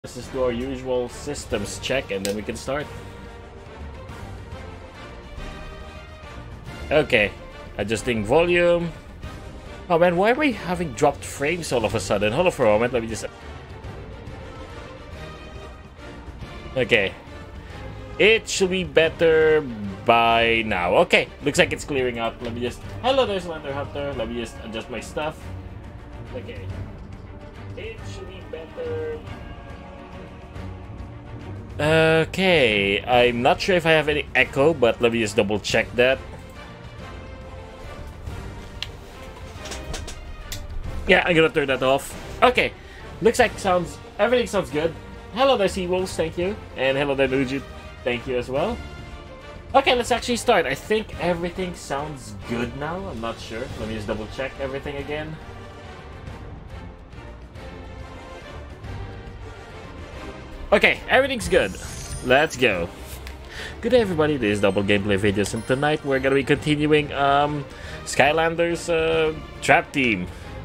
Let's just do our usual systems check and then we can start. Okay, adjusting volume. Oh man, why are we having dropped frames all of a sudden? Hold on for a moment, let me just... Okay. It should be better by now. Okay, looks like it's clearing out. Let me just... Hello there, Slender Hunter. Let me just adjust my stuff. Okay. It should be better... Okay, I'm not sure if I have any echo, but let me just double check that. Yeah, I'm gonna turn that off. Okay, looks like everything sounds good. Hello there, Seawolves, thank you. And hello there, Nuju, thank you as well. Okay, let's actually start. I think everything sounds good now. I'm not sure. Let me just double check everything again. Okay, everything's good. Let's go. Good day, everybody. This is Double Gameplay Videos, and tonight we're gonna be continuing Skylanders Trap Team.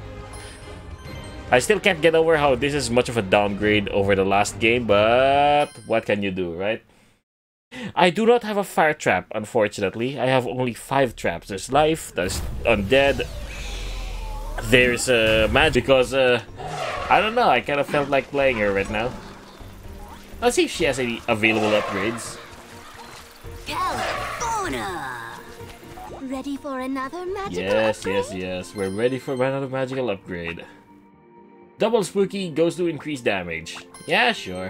I still can't get over how this is much of a downgrade over the last game, but what can you do, right? I do not have a fire trap, unfortunately. I have only 5 traps. There's life, there's undead, there's magic, because I don't know, I kind of felt like playing her right now. Let's see if she has any available upgrades. California! Ready for another magical upgrade? Yes. We're ready for another magical upgrade. Double spooky goes to increase damage. Yeah, sure.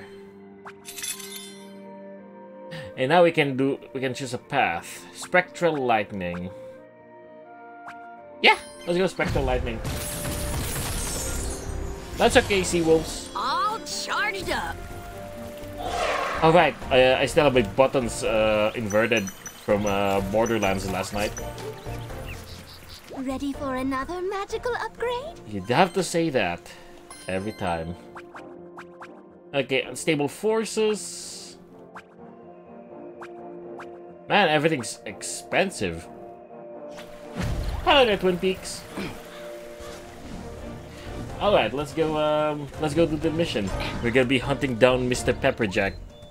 And now we can choose a path. Spectral lightning. Yeah, let's go spectral lightning. That's okay, Seawolves. All charged up. Alright, I still have my buttons inverted from Borderlands last night. Ready for another magical upgrade? You'd have to say that every time. Okay, unstable forces. Man, everything's expensive. Hello there, Twin Peaks. Alright, let's go do the mission. We're gonna be hunting down Mr. Pepperjack.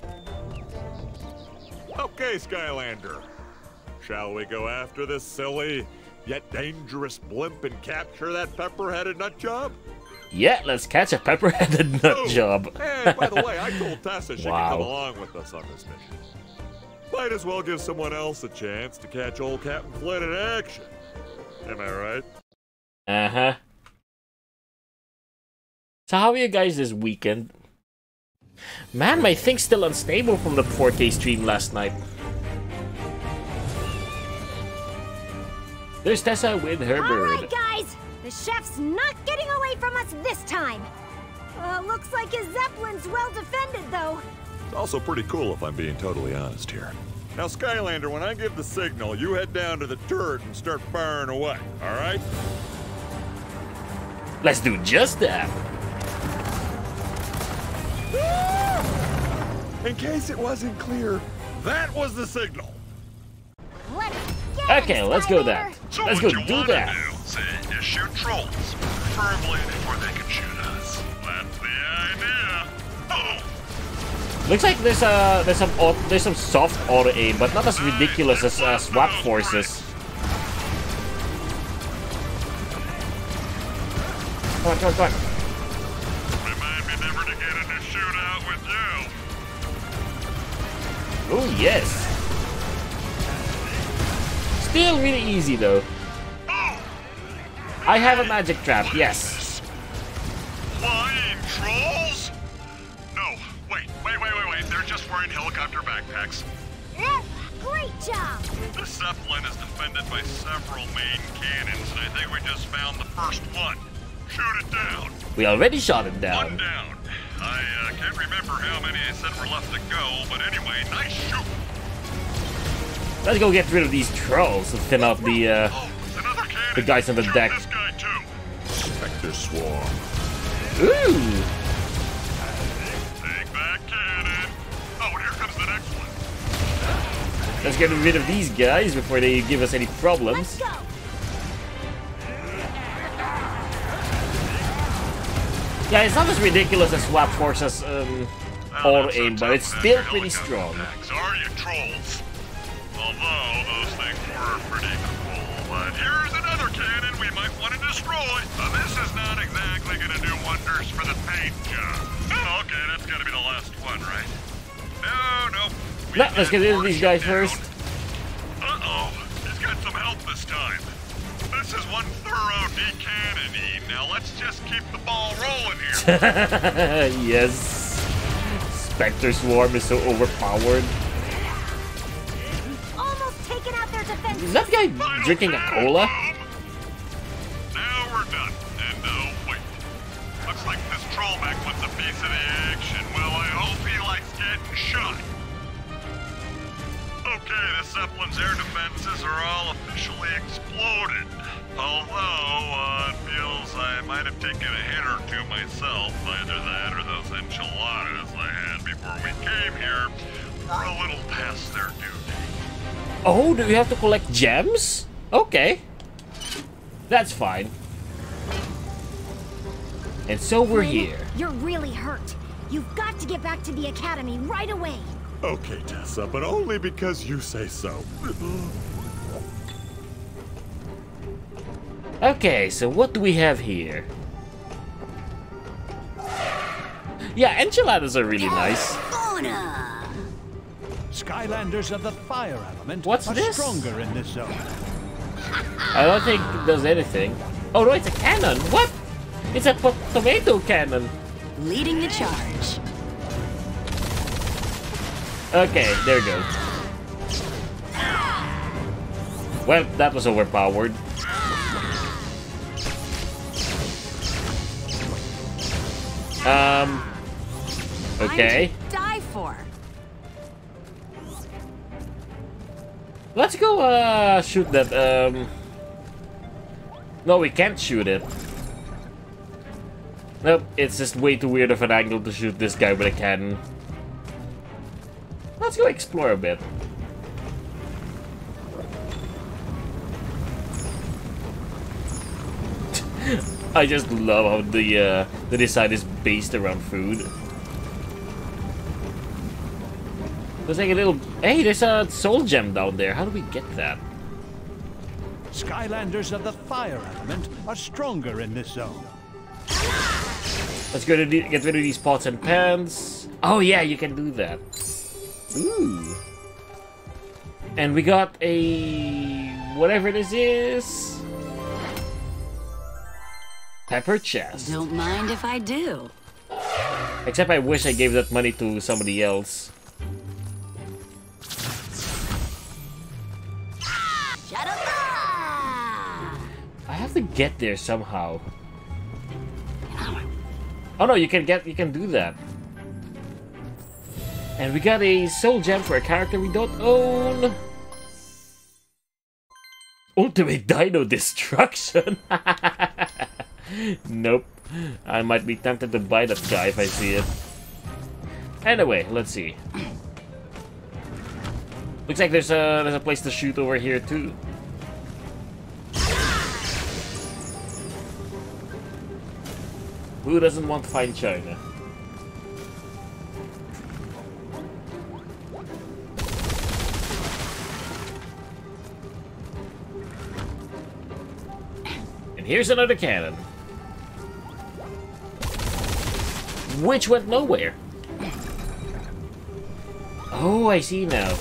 Okay, Skylander. Shall we go after this silly, yet dangerous blimp and capture that pepper-headed nutjob? Yeah, let's catch a pepper-headed nutjob. And by the way, I told Tessa she Wow. could come along with us on this mission. Might as well give someone else a chance to catch old Captain Flint in action. Am I right? Uh-huh. So how are you guys this weekend? Man, my thing's still unstable from the 4K stream last night. There's Tessa with her bird. Alright, guys! The chef's not getting away from us this time! Looks like his Zeppelin's well defended, though. It's also pretty cool if I'm being totally honest here. Now, Skylander, when I give the signal, you head down to the turret and start firing away, alright? Let's do just that. In case it wasn't clear, that was the signal. Let's get Okay, him, let's go Skylander. that. So Let's what go you do wanna that. do, say, is shoot trolls, preferably before they can shoot us. That's the idea. Oh, Looks like there's some soft auto aim, but not as ridiculous as swap forces. Come on. remind me never to get in a shootout with you. Oh yes. Still really easy though. Oh, I have a magic trap, yes. flying trolls? No, wait. They're just wearing helicopter backpacks. Woo! Great job! The Zeppelin is defended by several main cannons, and I think we just found the first one. Shoot it down. We already shot it One down. down. I can't remember how many I said were left to go, but anyway, nice shoot. Let's go get rid of these trolls and thin out the Oh, another cannon. the guys on the Shoot deck. this guy too. Spectre Swarm. Ooh! Take that cannon. Oh, and here comes the next one. Let's get rid of these guys before they give us any Let's problems. go! Yeah, it's not as ridiculous as Swap Force's auto aim, but it's still pretty strong. Are you trolls? Although those things were pretty cool. But here's another cannon we might want to destroy. This is not exactly going to do wonders for the paint job. Oh, okay, that's got to be the last one, right? No. No, let's get rid of these guys first. Uh-oh, he's got some help this time. This is one thorough de-cannon-y. Now let's just keep the ball rolling here. Yes. Spectre Swarm is so overpowered. Almost taken out their defense. Is that guy drinking a cola? Now we're done. And wait. Looks like this trollback wants a piece of the action. Well, I hope he likes getting shot. Okay, the Zeppelin's air defenses are all officially exploded. Although, it feels I might have taken a hit or two myself. Either that or those enchiladas I had before we came here were a little past their due date. Oh, do we have to collect gems? Okay. That's fine. And so we're here. You're really hurt. You've got to get back to the academy right away. Okay, Tessa, but only because you say so. Okay, so what do we have here? Yeah, enchiladas are really nice. Skylanders of the fire element What's are this? stronger in this zone. I don't think it does anything. Oh no, it's a cannon. What? It's a tomato cannon. Leading the charge. Okay, there we go. Well, that was overpowered. Okay. Die for. Let's go, shoot that, No, we can't shoot it. Nope, it's just way too weird of an angle to shoot this guy with a cannon. Let's go explore a bit. I just love how the design is based around food. There's like a little... Hey, there's a soul gem down there. How do we get that? Skylanders of the fire element are stronger in this zone. Let's go to get rid of these pots and pans. Oh yeah, you can do that. Ooh. And we got a... whatever this is. Pepper chest. Don't mind if I do. Except I wish I gave that money to somebody else. I have to get there somehow. Oh no, you can do that. And we got a soul gem for a character we don't own. Ultimate Dino Destruction. Nope. I might be tempted to buy that guy if I see it. Anyway, let's see. Looks like there's a place to shoot over here too. Who doesn't want to find China? And here's another cannon. Which went nowhere. Oh, I see now.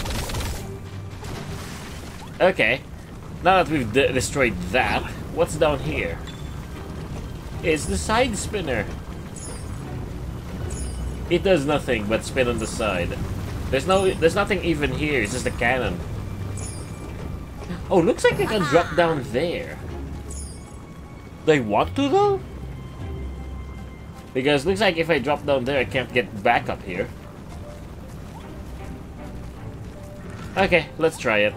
Okay. Now that we've destroyed that, what's down here? It's the side spinner. It does nothing but spin on the side. There's nothing even here, it's just a cannon. Oh, looks like I can drop down there. Do I want to though? Because looks like if I drop down there I can't get back up here. Okay, let's try it.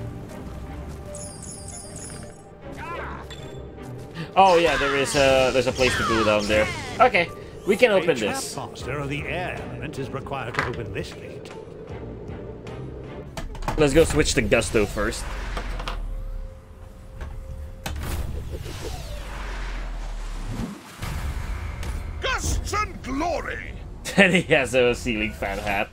Oh yeah, there's a place to go down there. Okay, we can open this. A monster of the air element is required to open this gate. Let's go switch to Gusto first. And he has a ceiling fan hat.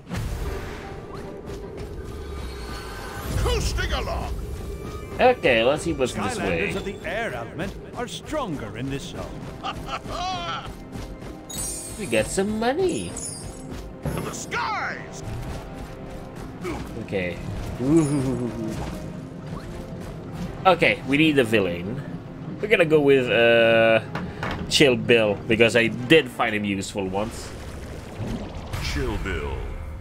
Coasting along. Okay, let's see what's this way. Skylanders of the air element are stronger in this zone. We get some money. To the skies. Okay. Ooh. Okay, we need a villain. We're gonna go with Chill Bill because I did find him useful once. Chill Bill.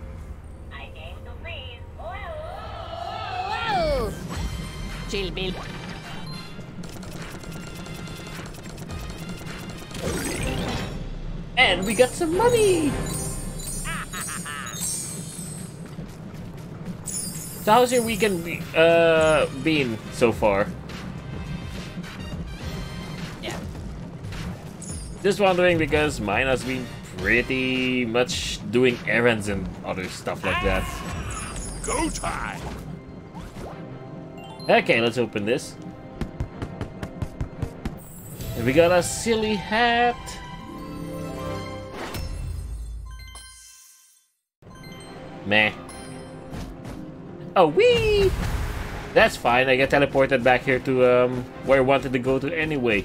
Whoa! Chill Bill. And we got some money. So how's your weekend been so far? Yeah. Just wondering because mine has been pretty much doing errands and other stuff like that. Go time. Okay, let's open this. And we got a silly hat. Meh. Oh, wee! That's fine, I get teleported back here to where I wanted to go to anyway.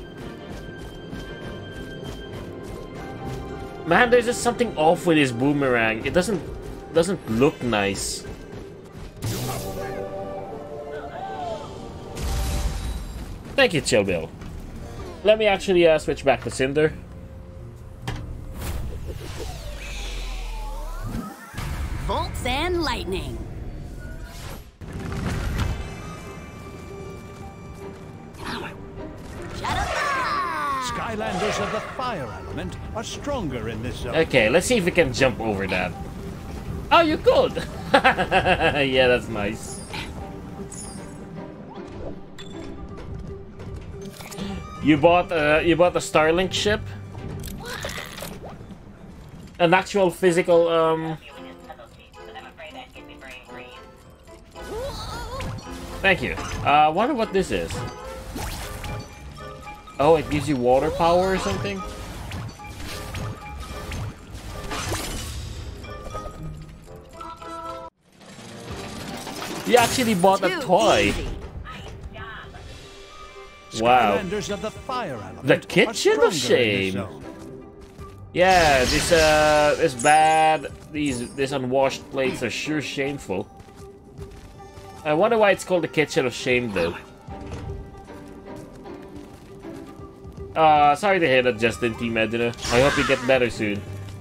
Man, there's just something off with his boomerang. It doesn't look nice. Thank you, Chill Bill. Let me actually switch back to Cinder. Bolts and lightning. Skylanders of the fire element are stronger in this zone. Okay, let's see if we can jump over that. Oh, you could! Yeah, that's nice. You bought a Starlink ship? An actual physical Thank you. Wonder what this is. Oh, it gives you water power or something? You actually bought a toy. Wow. Skylanders of the fire element The Kitchen of Shame. Yeah, this bad, these unwashed plates are sure shameful. I wonder why it's called the Kitchen of Shame though. Sorry to hear that, Justin T. Medina. I hope you get better soon.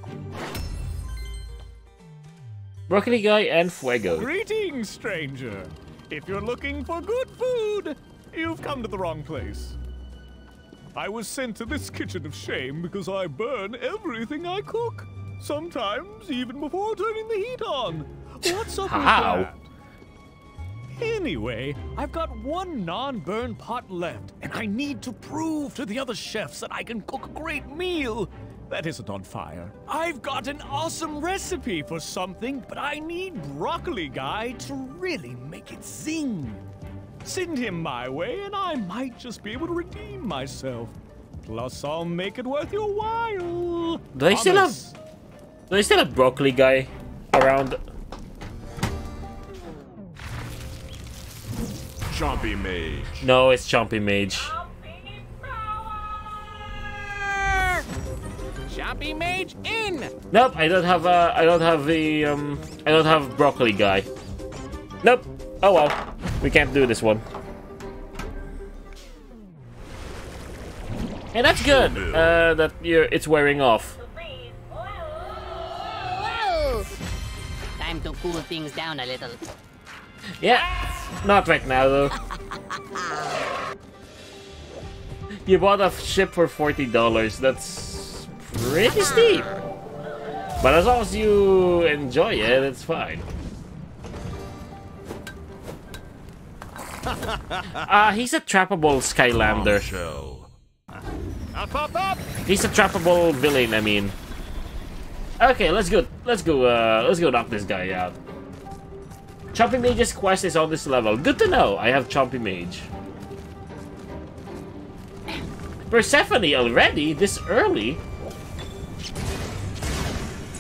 Broccoli Guy and Fuego. Greetings, stranger. If you're looking for good food, you've come to the wrong place. I was sent to this kitchen of shame because I burn everything I cook. Sometimes even before turning the heat on. What's up with that? Anyway, I've got one non-burn pot left, and I need to prove to the other chefs that I can cook a great meal that isn't on fire. I've got an awesome recipe for something, but I need Broccoli Guy to really make it zing. Send him my way, and I might just be able to redeem myself. Plus, I'll make it worth your while. Do I still have Broccoli Guy around? Chompy Mage. No, it's Chompy Mage. Chompy Mage in. Nope, I don't have I don't have Broccoli Guy. Nope. Oh well, we can't do this one. Hey, that's good. That it's wearing off. Whoa! Time to cool things down a little. Yeah, not right now though. You bought a ship for $40. That's pretty steep. But as long as you enjoy it, it's fine. He's a trappable Skylander. He's a trappable villain, I mean. Okay, let's go knock this guy out. Chompy Mage's quest is on this level. Good to know. I have Chompy Mage. Persephone already? This early?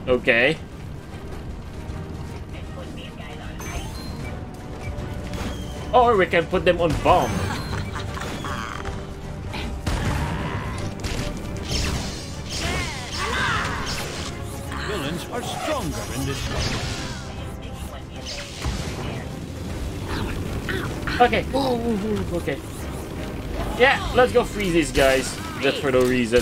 Okay. Or we can put them on bomb. Villains are stronger in this zone. Okay. Ooh, okay. Yeah, let's go freeze these guys. Just for no reason.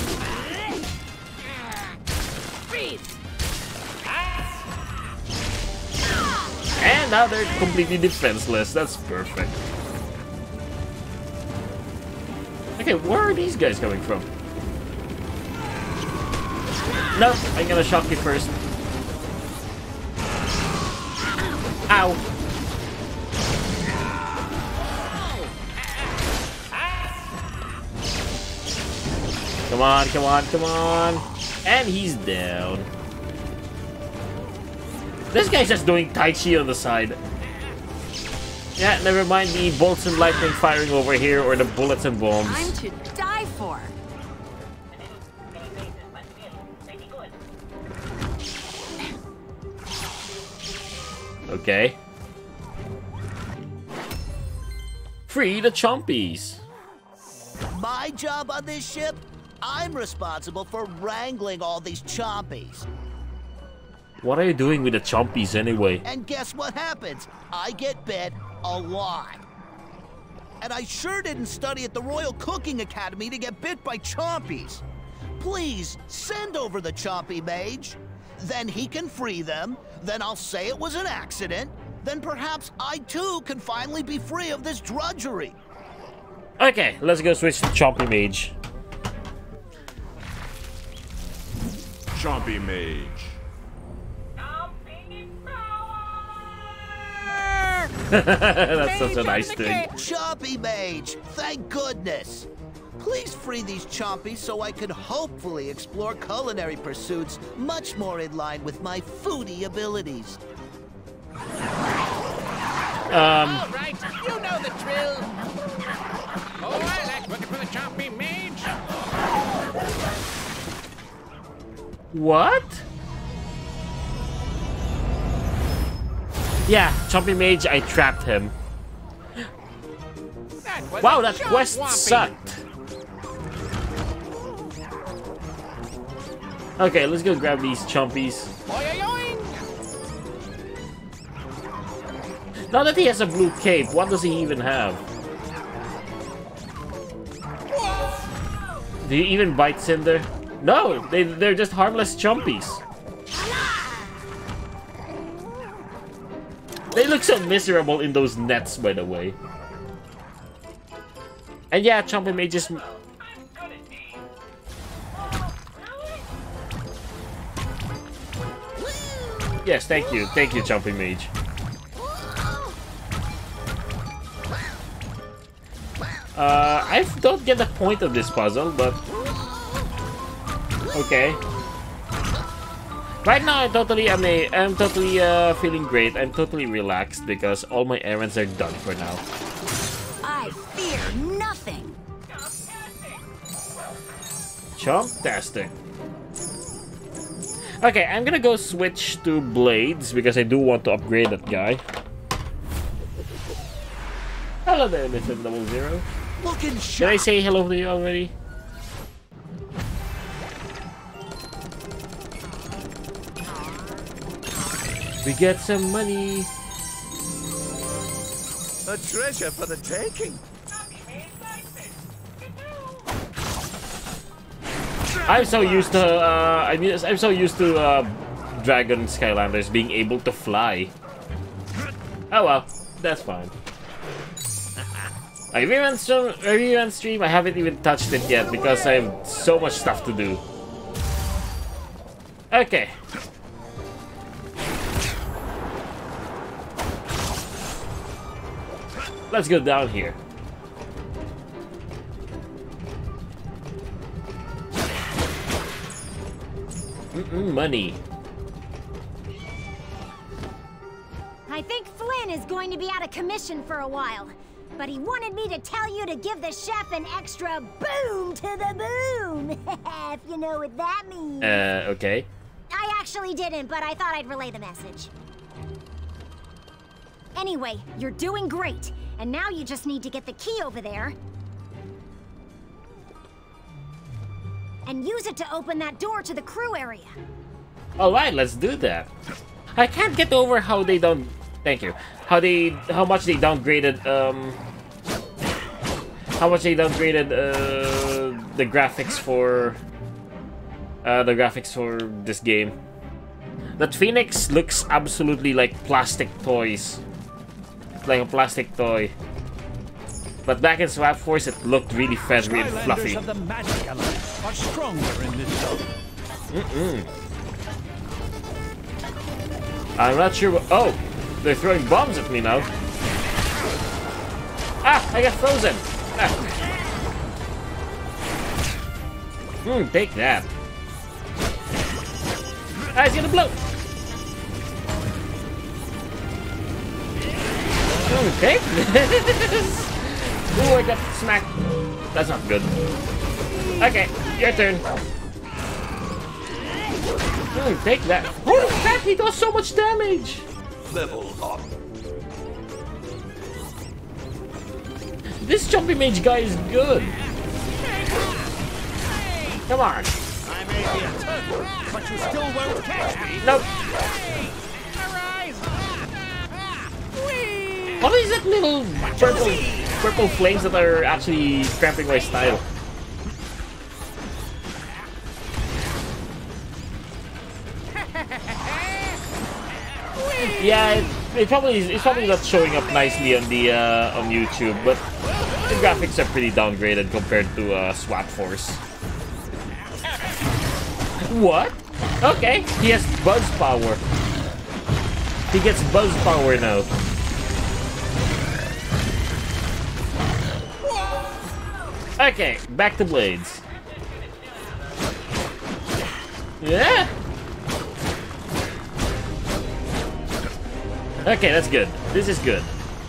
And now they're completely defenseless. That's perfect. Okay, where are these guys coming from? No, I'm gonna shock you first. Ow. Come on, come on, come on. And he's down. This guy's just doing Tai Chi on the side. Yeah, never mind the bolts and lightning firing over here or the bullets and bombs. I'm to die for. Okay. Free the chompies. My job on this ship? I'm responsible for wrangling all these chompies. What are you doing with the chompies anyway? And guess what happens? I get bit a lot. And I sure didn't study at the Royal Cooking Academy to get bit by chompies. Please, send over the chompy mage. Then he can free them. Then I'll say it was an accident. Then perhaps I too can finally be free of this drudgery. Okay, let's go switch to chompy mage. Chompy Mage. That's such a nice thing. Chompy mage, thank goodness. Please free these chompies so I can hopefully explore culinary pursuits much more in line with my foodie abilities. All right, you know the drill. Oh, I like working for the chompy mage. What? Yeah, chompy mage, I trapped him. Wow, that quest sucked. Okay, let's go grab these chompies. Now that he has a blue cape, what does he even have? Do you even bite Cinder? No, they're just harmless chompies. They look so miserable in those nets, by the way. And yeah, chompy mages. Yes, thank you, chompy mage. I don't get the point of this puzzle, but okay. Right now, I'm totally feeling great. I'm totally relaxed because all my errands are done for now. I fear nothing. Chomptastic. Okay, I'm gonna go switch to blades because I do want to upgrade that guy. Hello there, Mr. 00. Looking Did sharp. I say hello to you already? We get some money. A treasure for the taking. I'm so used to I'm so used to Dragon Skylanders being able to fly. Oh well, that's fine. I rerun stream. I haven't even touched it yet because I have so much stuff to do. Okay. Let's go down here. Money. I think Flynn is going to be out of commission for a while. But he wanted me to tell you to give the chef an extra boom to the boom. If you know what that means. Okay. I actually didn't, but I thought I'd relay the message. Anyway, you're doing great. And now you just need to get the key over there. And use it to open that door to the crew area. Alright, let's do that. I can't get over how they don't... Thank you. How much they downgraded, the graphics for... this game. That Phoenix looks absolutely like plastic toys. Like a plastic toy. But back in Swap Force, it looked really feathery and fluffy. Skylanders of the magic element are stronger in this zone. I'm not sure what... Oh! They're throwing bombs at me now. Ah! I got frozen! Ah. Take that. Ah, he's gonna blow! Take this! Ooh, I got smacked. That's not good. Okay, your turn. Take that. Holy crap, he does so much damage! Level up. This jumpy mage guy is good. Come on. I may be a turtle, but you still won't catch me. Nope. What is that little purple flames that are actually cramping my style? Yeah, it's probably not showing up nicely on the on YouTube, but the graphics are pretty downgraded compared to Swap Force. What? Okay, he has buzz power. He gets buzz power now. Okay, back to blades. Yeah. Okay, that's good. This is good.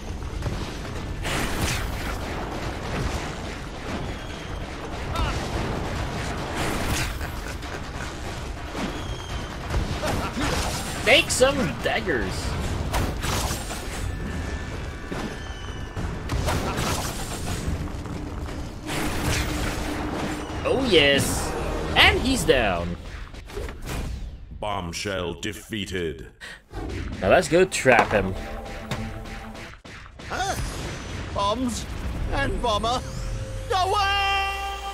Make some daggers. Oh yes. And he's down. Bombshell defeated. Now let's go trap him. Huh? Bombs and bomber. Away!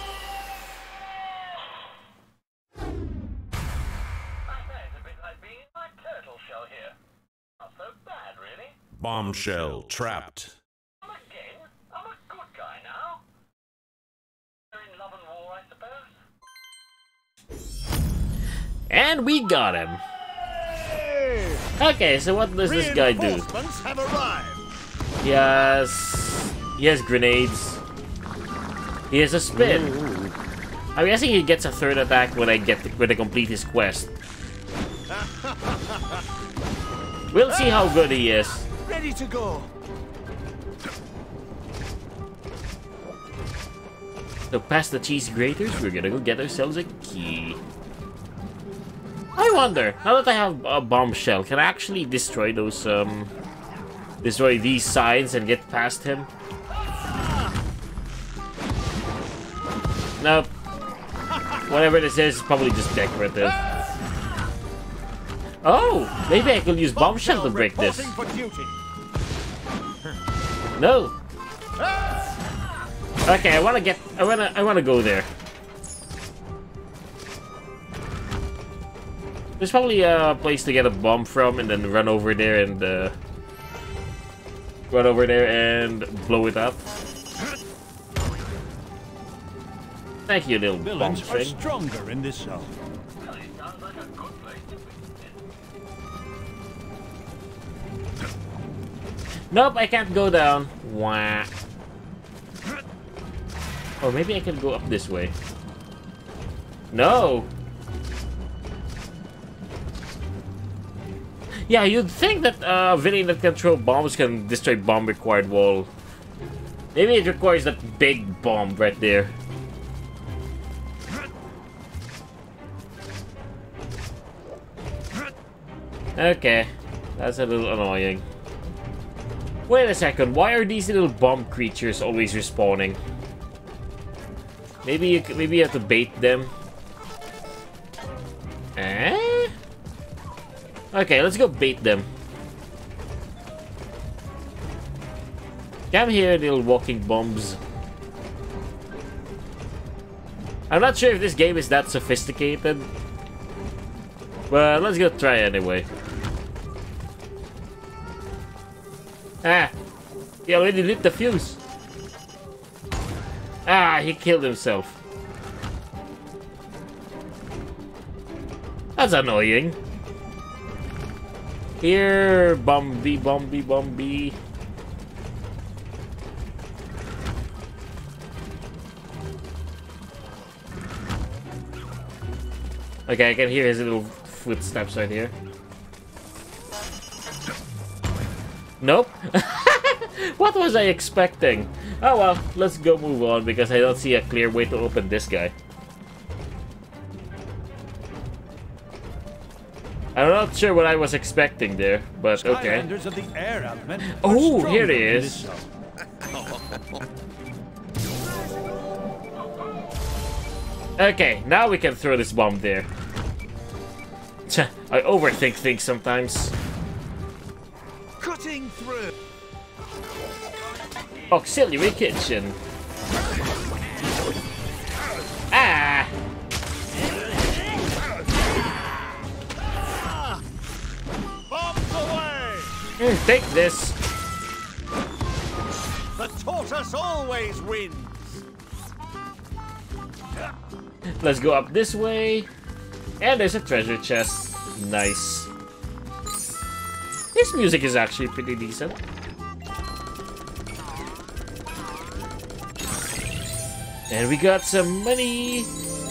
Bombshell trapped. Again? I'm a good guy now. You're in love and war, I suppose. And we got him. Okay, so what does this guy do? Reinforcements have arrived. He has grenades. He has a spin. I'm guessing he gets a third attack when I complete his quest. We'll see how good he is. Ready to go. So past the cheese graters, we're gonna go get ourselves a key. I wonder, now that I have a bombshell, can I actually destroy those, destroy these signs and get past him? Nope. Whatever this is probably just decorative. Oh, maybe I could use bombshell to break this. No. Okay, I wanna go there. There's probably a place to get a bomb from and then run over there and blow it up. Thank you, little bomb Villains are thing. stronger in this zone. Nope, I can't go down. Wah. Or maybe I can go up this way. No. Yeah, you'd think that a villain that can throw bombs can destroy bomb required wall. Maybe it requires that big bomb right there. Okay, that's a little annoying. Wait a second, why are these little bomb creatures always respawning? Maybe you have to bait them. Eh? Okay, let's go bait them. Come here, little walking bombs. I'm not sure if this game is that sophisticated, but let's go try anyway. Ah! He already lit the fuse. Ah, he killed himself. That's annoying. Here, Bumby, Bumby, Bumby. Okay, I can hear his little footsteps right here. Nope. What was I expecting? Oh well, let's go move on because I don't see a clear way to open this guy. I'm not sure what I was expecting there, but okay. Skylanders of the air element. Oh, here it is. Okay, now we can throw this bomb there. I overthink things sometimes. Cutting through. Auxiliary kitchen. Ah! Bombs away! Take this. The tortoise always wins. Let's go up this way. And there's a treasure chest. Nice. This music is actually pretty decent. And we got some money.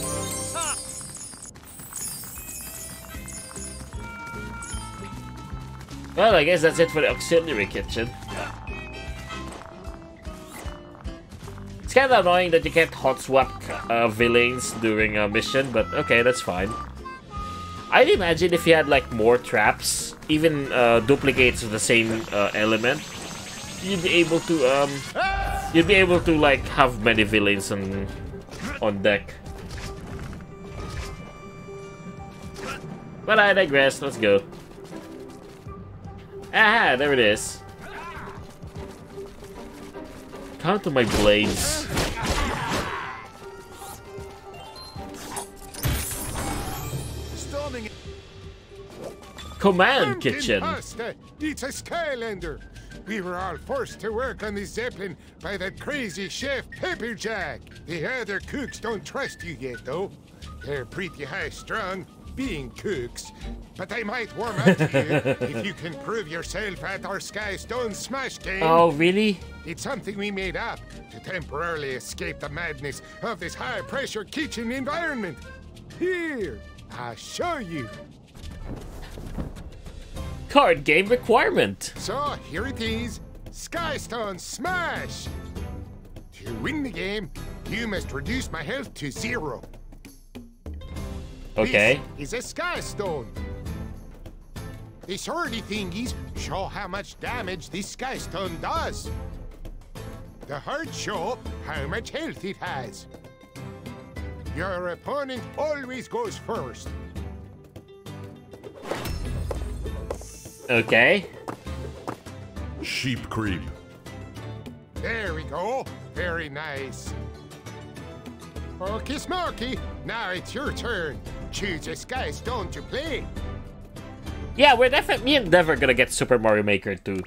Well, I guess that's it for the auxiliary kitchen. It's kind of annoying that you can't hot swap villains during a mission, but okay, that's fine. I'd imagine if you had like more traps, even duplicates of the same element, you'd be able to like have many villains on deck. But I digress. Let's go. Aha, there it is. Count to my blades. Command kitchen. Pasta. It's a Skylander. We were all forced to work on the Zeppelin by that crazy chef Pepperjack. The other cooks don't trust you yet, though. They're pretty high strung, being cooks, but they might warm up to you if you can prove yourself at our Skystone Smash game. Oh, really? It's something we made up to temporarily escape the madness of this high-pressure kitchen environment. Here, I'll show you. Card game requirement. So, here it is. Skystone Smash! To win the game, you must reduce my health to 0. Okay. This is a Skystone. The swirly thingies show how much damage this Skystone does. The hearts show how much health it has. Your opponent always goes first. Okay. Sheep creep. There we go. Very nice. Okay, Smokey. Now it's your turn. Choose a Skystone to play. Yeah, we're definitely never gonna get Super Mario Maker 2.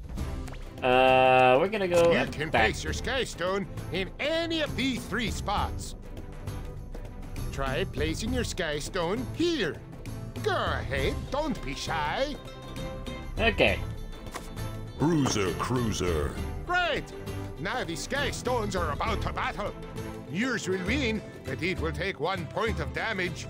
We're gonna go You can back. place your Skystone in any of these 3 spots. Try placing your Skystone here. Go ahead, don't be shy. Okay. Bruiser Cruiser. Great! Now the Skystones are about to battle. Yours will win, but it will take 1 point of damage.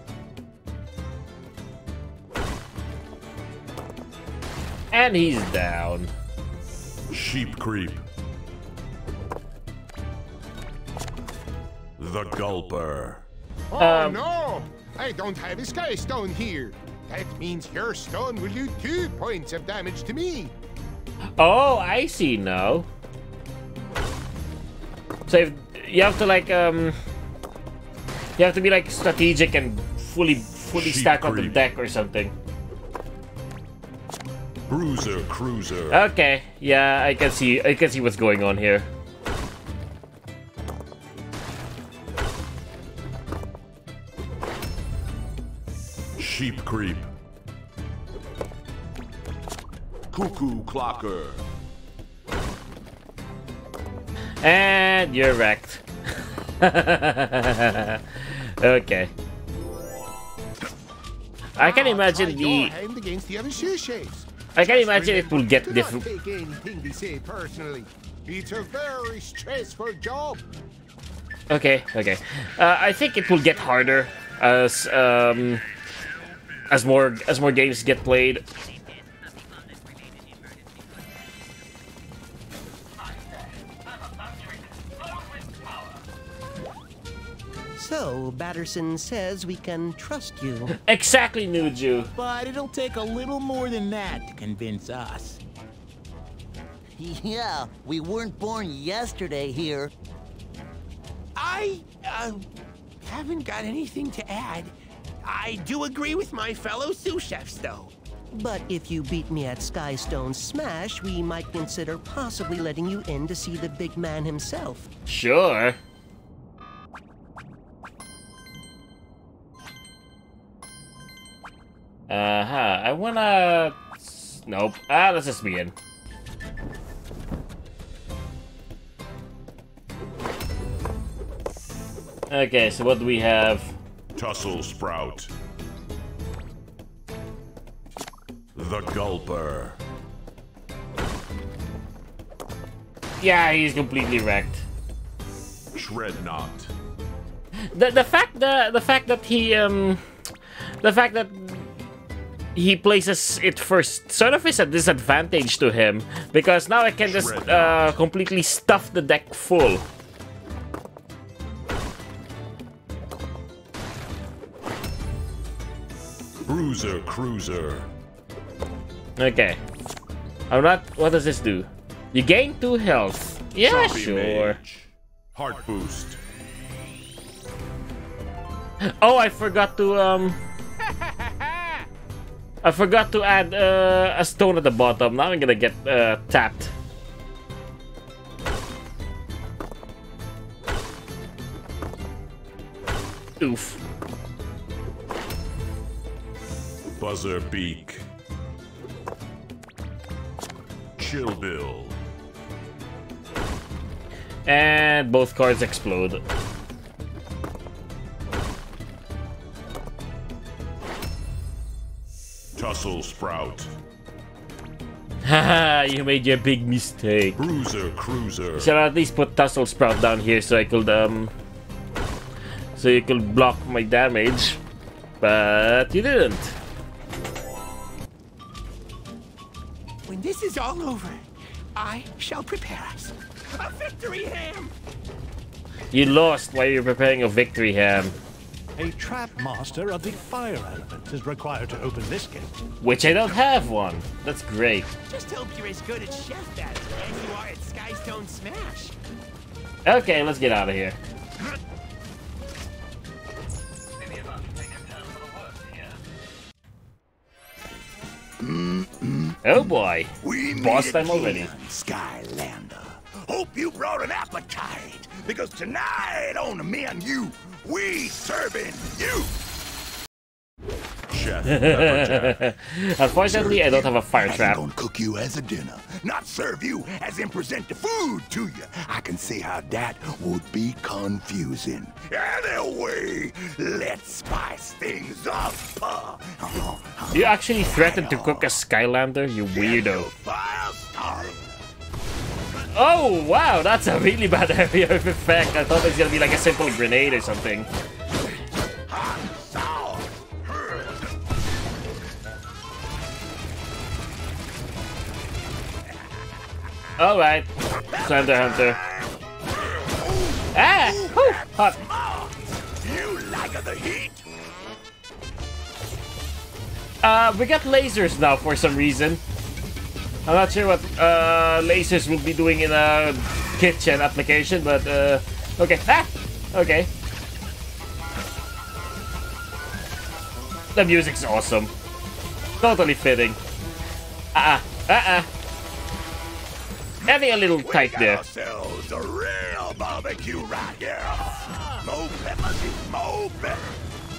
And he's down. Sheep creep. The Gulper. Oh no! I don't have a Skystone here. That means your stone will do 2 points of damage to me. Oh, I see now. So if you have to like you have to be like strategic and fully stack on the deck or something. Cruiser. Okay, yeah, I can see what's going on here. Sheep creep. Cuckoo clocker. And you're wrecked. Okay. I can imagine the. I can imagine it will get different. Take anything they say personally. It's a very stressful job. Okay. I think it will get harder as more games get played. So, Batterson says we can trust you. Exactly, Nuju. But it'll take a little more than that to convince us. Yeah, we weren't born yesterday here. I haven't got anything to add. I do agree with my fellow sous chefs, though. But if you beat me at Skystone Smash, we might consider possibly letting you in to see the big man himself. Sure. I wanna... Nope. Let's just begin. Okay, so what do we have? Tussle Sprout. The Gulper. Yeah, he's completely wrecked. Shredknot. The fact that he places it first sort of is a disadvantage to him, because now I can just completely stuff the deck full. Cruiser. Okay. I'm not. What does this do? You gain 2 health. Yeah, Zombie sure. Mage. Heart boost. Oh, I forgot to I forgot to add a stone at the bottom. Now I'm gonna get tapped. Oof. Buzzer Beak. Chill Bill. And both cards explode. Tussle Sprout. Haha, you made your big mistake. Cruiser. Should I at least put Tussle Sprout down here so I could so you could block my damage, but you didn't. When this is all over, I shall prepare us a victory ham. You lost while you're preparing a victory ham. A trap master of the fire element is required to open this gate. Which I don't have one. That's great. Just hope you're as good at Chef Battle as you are at Skystone Smash. Okay, let's get out of here. Oh boy. Boss time already. Skylander. Hope you brought an appetite, because tonight on the menu, we serving you. Chef Pepperjack. Unfortunately, I don't have a fire trap. I'm gonna cook you as a dinner, not serve you as in present the food to you. I can see how that would be confusing. Anyway, let's spice things up. You actually threatened to cook a Skylander, you weirdo. Oh wow, that's a really bad area of effect. I thought it was gonna be like a simple grenade or something. Alright, Slender Hunter. Ah! Whew, hot. You like the heat? We got lasers now for some reason. I'm not sure what lasers will be doing in a kitchen application, but okay. Ah! Okay. The music's awesome. Totally fitting. Having a little tight there. Ourselves a real barbecue right here. More peppers, more peppers.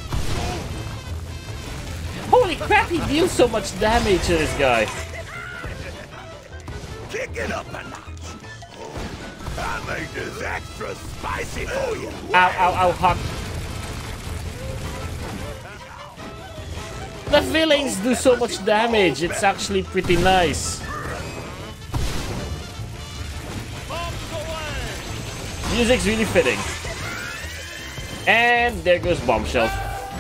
Holy crap, he deals so much damage to this guy. Kick it up a notch. I made this extra spicy for you. Ow, ow, ow, Huck. The villains do so much damage, it's actually pretty nice. Music's really fitting. And there goes Bombshell.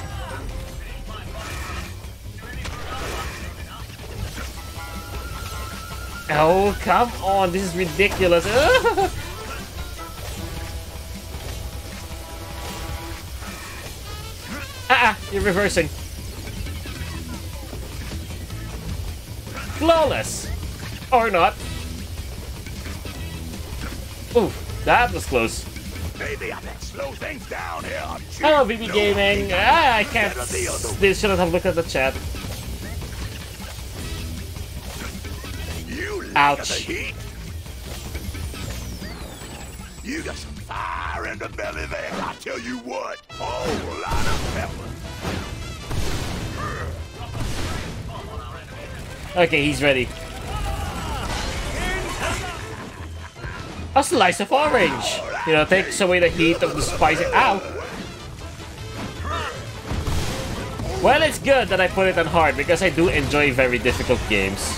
Oh, come on, this is ridiculous. You're reversing. Flawless. Or not. Ooh, that was close. Maybe I can slow things down here. Hello, BB Gaming. I can't. They shouldn't have looked at the chat. Ouch. You got some fire in the belly there. I tell you what, whole lot of pepper. Okay, he's ready. A slice of orange. You know, takes away the heat of the spicy. Ow. Well, it's good that I put it on hard because I do enjoy very difficult games.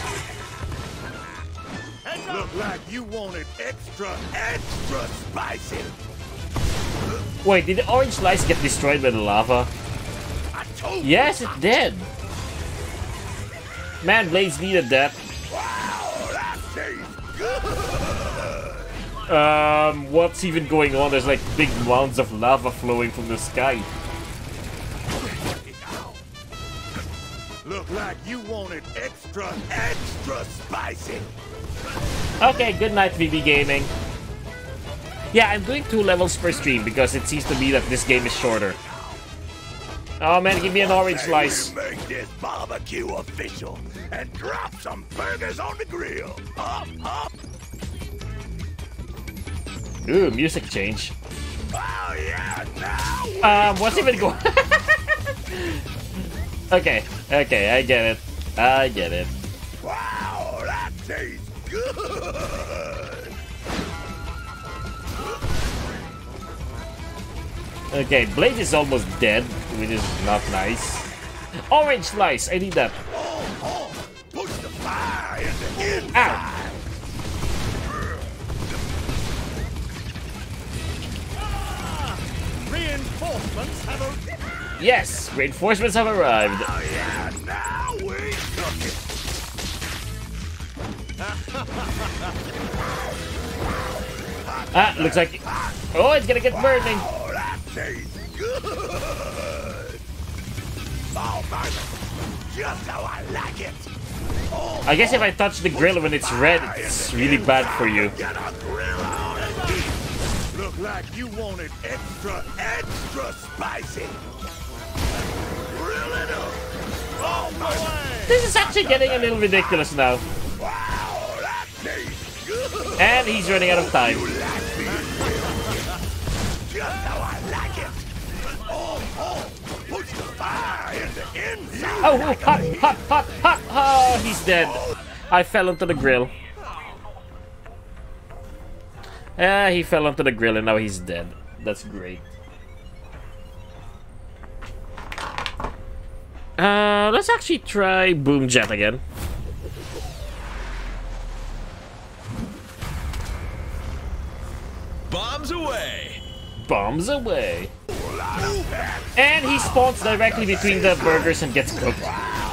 Look like you wanted extra spicy. Wait, did the orange slice get destroyed by the lava? Yes, it did. Man, Blades needed that. Wow, that tastes good. What's even going on? There's like big mounds of lava flowing from the sky. Look like you wanted extra spicy. Okay, good night, VB Gaming. Yeah, I'm doing 2 levels per stream because it seems to be that this game is shorter. Oh man, give me an orange slice. Make this barbecue official and drop some burgers on the grill. Up, up. Ooh, music change. Oh yeah, now. What's even going? Okay, I get it. I get it. Wow, that tastes good. Okay, Blade is almost dead, which is not nice. Orange slice, I need that. Push the fire in the inside. Ow. Reinforcements have arrived. Yes, reinforcements have arrived. Oh yeah, now we cook it. Looks like... Oh, it's gonna get burning. Oh, that tastes good. Oh, baby. Just how I like it. Oh, I guess if I touch the grill when it's red, it's really bad for you. get a grill on and eat. Look like you wanted extra spicy. Grill it up. Oh, my. This is actually getting a little ridiculous now. Wow, that tastes good. And he's running out of time. You like me? Just how I like it. Oh, push the fire in the inside. Oh, hot. Oh, he's dead. I fell onto the grill. He fell onto the grill and now he's dead. That's great. Let's actually try Boom Jet again. Bombs away! Bombs away! And he spawns directly between the burgers and gets cooked.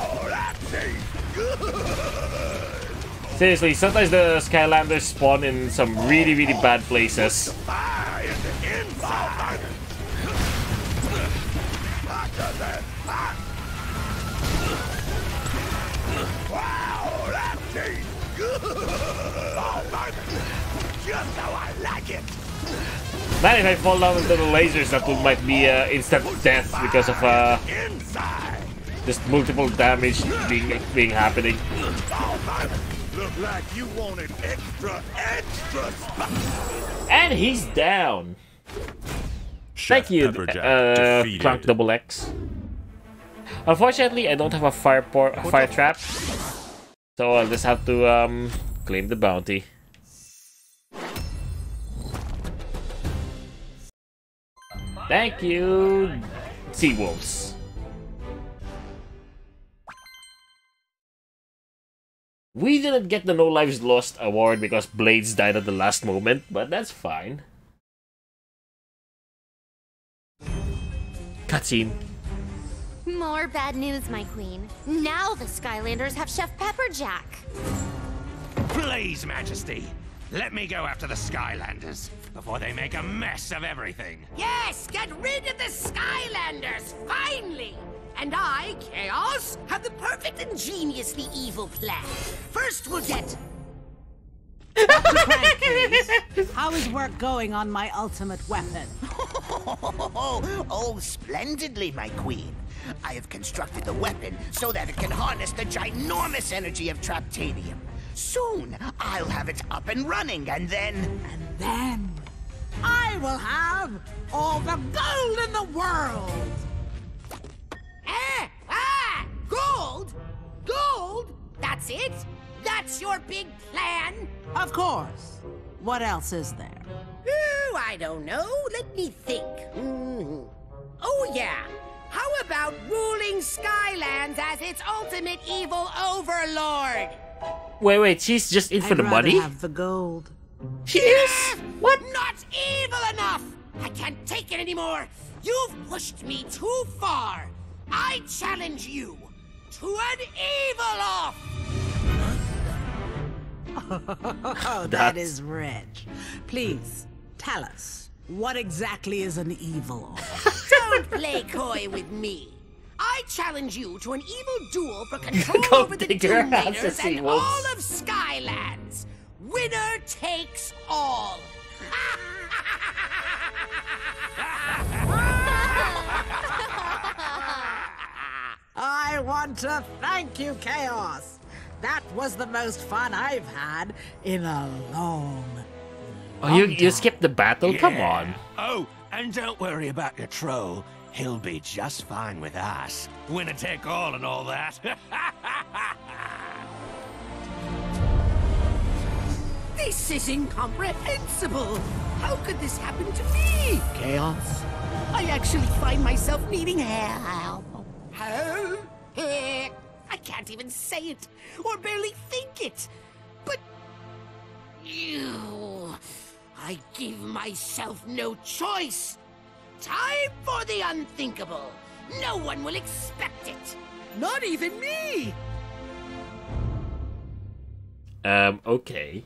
Seriously, sometimes the Skylanders spawn in some really, really bad places. Man, if I fall down into the lasers, that might be instant death because of just multiple damage being happening. Look like you wanted extra And he's down. Thank you, Clank Double X. Unfortunately, I don't have a fire trap, so I'll just have to claim the bounty. Thank you, Seawolves. We didn't get the No Lives Lost award because Blades died at the last moment, but that's fine. Cutscene. More bad news, my queen. Now the Skylanders have Chef Pepperjack. Please, Majesty, let me go after the Skylanders before they make a mess of everything. Yes, get rid of the Skylanders, finally! And I, Kaos, have the perfect and geniusly evil plan. First we'll get... How is work going on my ultimate weapon? Oh, splendidly, my queen. I have constructed the weapon so that it can harness the ginormous energy of Traptanium. Soon, I'll have it up and running, and then... And then... I will have all the gold in the world! Gold? Gold? That's it? That's your big plan? Of course. What else is there? I don't know. Let me think. Oh, yeah. How about ruling Skylands as its ultimate evil overlord? Wait, she's just in for the money? I'd rather have the gold. She is? What? Not evil enough! I can't take it anymore! You've pushed me too far! I challenge you to an evil off! Oh, that is rich. Please, tell us, what exactly is an evil off? Don't play coy with me. I challenge you to an evil duel for control over the Doom Raiders and all of Skylands. Winner takes all. I want to thank you, Kaos. That was the most fun I've had in a long Oh, you skipped the battle? Yeah. Come on. Oh, and don't worry about your troll. He'll be just fine with us. Winner take all and all that. This is incomprehensible. How could this happen to me? Kaos? I actually find myself needing help. Help? I can't even say it, or barely think it. But... I give myself no choice. Time for the unthinkable. No one will expect it. Not even me. Okay.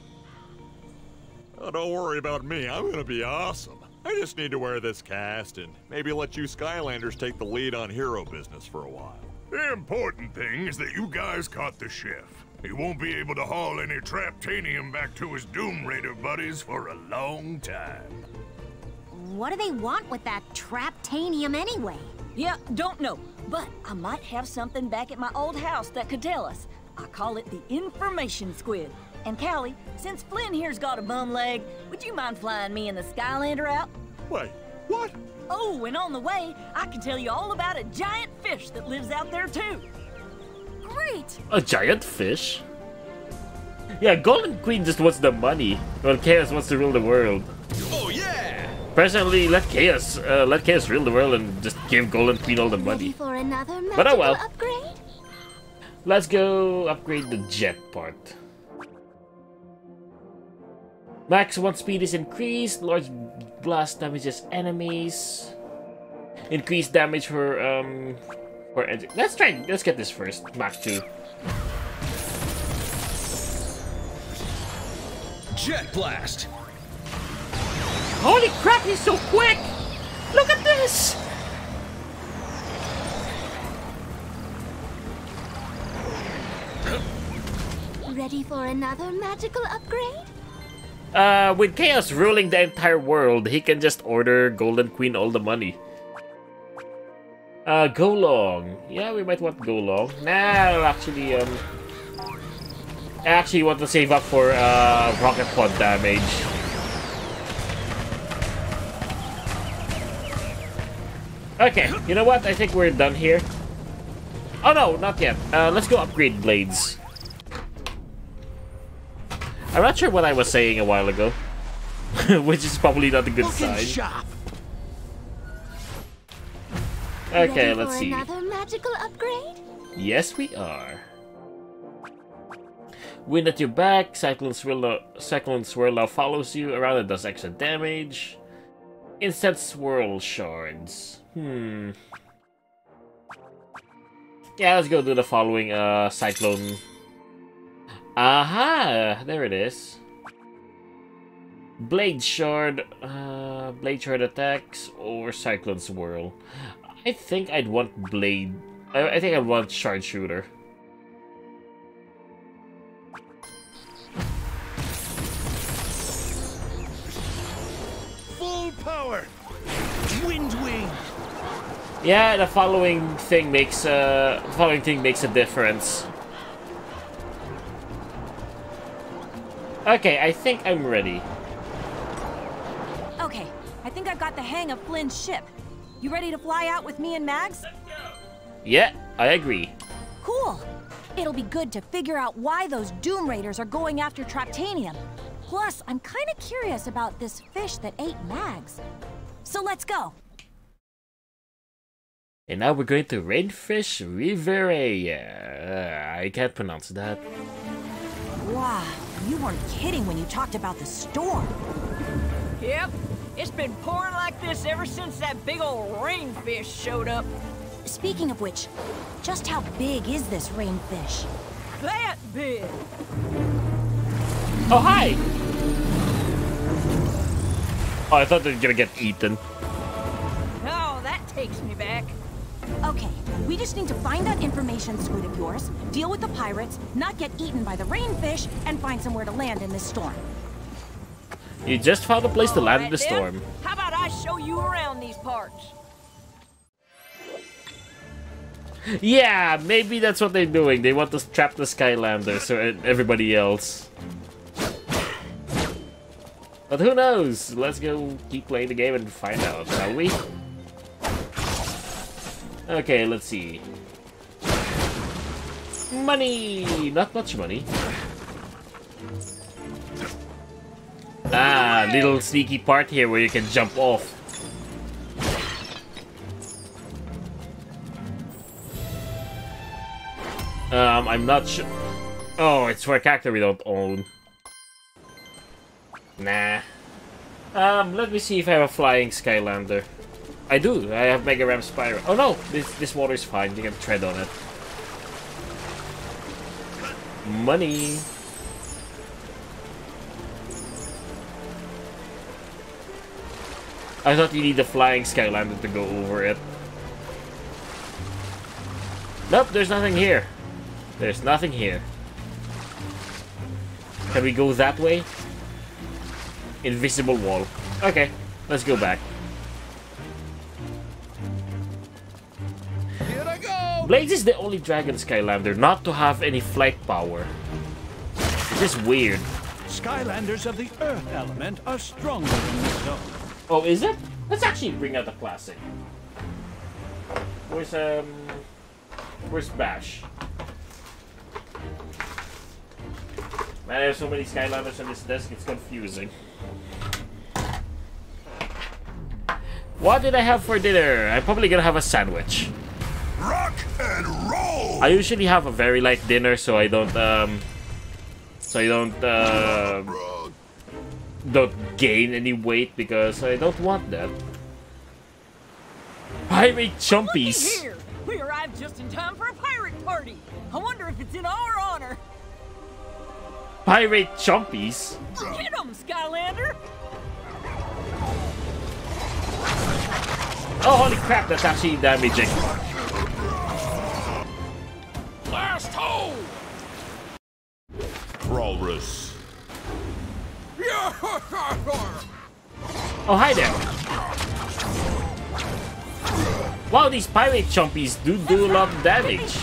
Oh, don't worry about me. I'm gonna be awesome. I just need to wear this cast and maybe let you Skylanders take the lead on hero business for a while. The important thing is that you guys caught the chef. He won't be able to haul any Traptanium back to his Doom Raider buddies for a long time. What do they want with that Traptanium anyway? Yeah, don't know. But I might have something back at my old house that could tell us. I call it the Information Squid. And Callie, since Flynn here's got a bum leg, would you mind flying me and the Skylander out? Wait, what? Oh, and on the way, I can tell you all about a giant fish that lives out there too. Great! A giant fish? Yeah, Golden Queen just wants the money, while Chaos wants to rule the world. Oh yeah! Personally, let Chaos rule the world and just give Golden Queen all the money. Ready for another But oh well. upgrade? Let's go upgrade the jet part. Max 1 speed is increased, large blast damages enemies. Increased damage for let's get this first. Mach 2. Jet blast! Holy crap, he's so quick! Look at this! Ready for another magical upgrade? With Kaos ruling the entire world, he can just order Golden Queen all the money. Go long. Yeah, we might want go long. Nah, I'll actually, I actually want to save up for, rocket pod damage. Okay, you know what? I think we're done here. Oh no, not yet. Let's go upgrade blades. I'm not sure what I was saying a while ago. Which is probably not a good sign. Okay, let's see. Another magical upgrade? Yes, we are. Wind at your back. Cyclone Swirl now follows you around and does extra damage. Instant Swirl Shards. Yeah, let's go do the following Cyclone. Aha! There it is. Blade Shard attacks or Cyclone Swirl. I think I'd want Blade. I think I'd want Shard Shooter. Full power! Wind Wing! Yeah, the following thing makes a difference. Okay, I think I'm ready. Okay, I think I've got the hang of Flynn's ship. You ready to fly out with me and Mags? Yeah, I agree. Cool. It'll be good to figure out why those Doom Raiders are going after Traptanium. Plus, I'm kind of curious about this fish that ate Mags. So let's go. And now we're going to Rainfish Riviera. I can't pronounce that. Wow, you weren't kidding when you talked about the storm. Yep, it's been pouring like this ever since that big old rainfish showed up. Speaking of which, just how big is this rainfish? That big. Oh, hi! Oh, I thought they were gonna get eaten. Oh, that takes me back. Okay, we just need to find that information squid of yours, deal with the pirates, not get eaten by the rainfish, and find somewhere to land in this storm. You just found a place to land in the storm. How about I show you around these parts? Yeah, maybe that's what they're doing. They want to trap the Skylanders or everybody else. But who knows? Let's go keep playing the game and find out, shall we? Okay, let's see. Money! Not much money. Ah, little sneaky part here where you can jump off. I'm not sure. Oh, it's for a character we don't own. Nah. Let me see if I have a flying Skylander. I do. I have Mega Ram Spyro. Oh no, this water's fine. You can tread on it. Money. I thought you need the flying Skylander to go over it. Nope, there's nothing here. There's nothing here. Can we go that way? Invisible wall. Okay, let's go back. Here I go! Blaze is the only Dragon Skylander not to have any flight power. Which is weird. Skylanders of the Earth element are stronger than the stone. Oh, is it? Let's actually bring out the classic. Where's Bash? Man, I have so many Skylanders on this desk, it's confusing. What did I have for dinner? I'm probably gonna have a sandwich. Rock and roll! I usually have a very light dinner, so I don't gain any weight because I don't want that. Pirate Chumpies! Here, we arrived just in time for a pirate party. I wonder if it's in our honor. Pirate Chumpies? Get 'em, Skylander! Oh, holy crap, that's actually damaging. Blast hole! Walrus. Yeah! Oh, hi there. Wow, these pirate chompies do a lot of damage.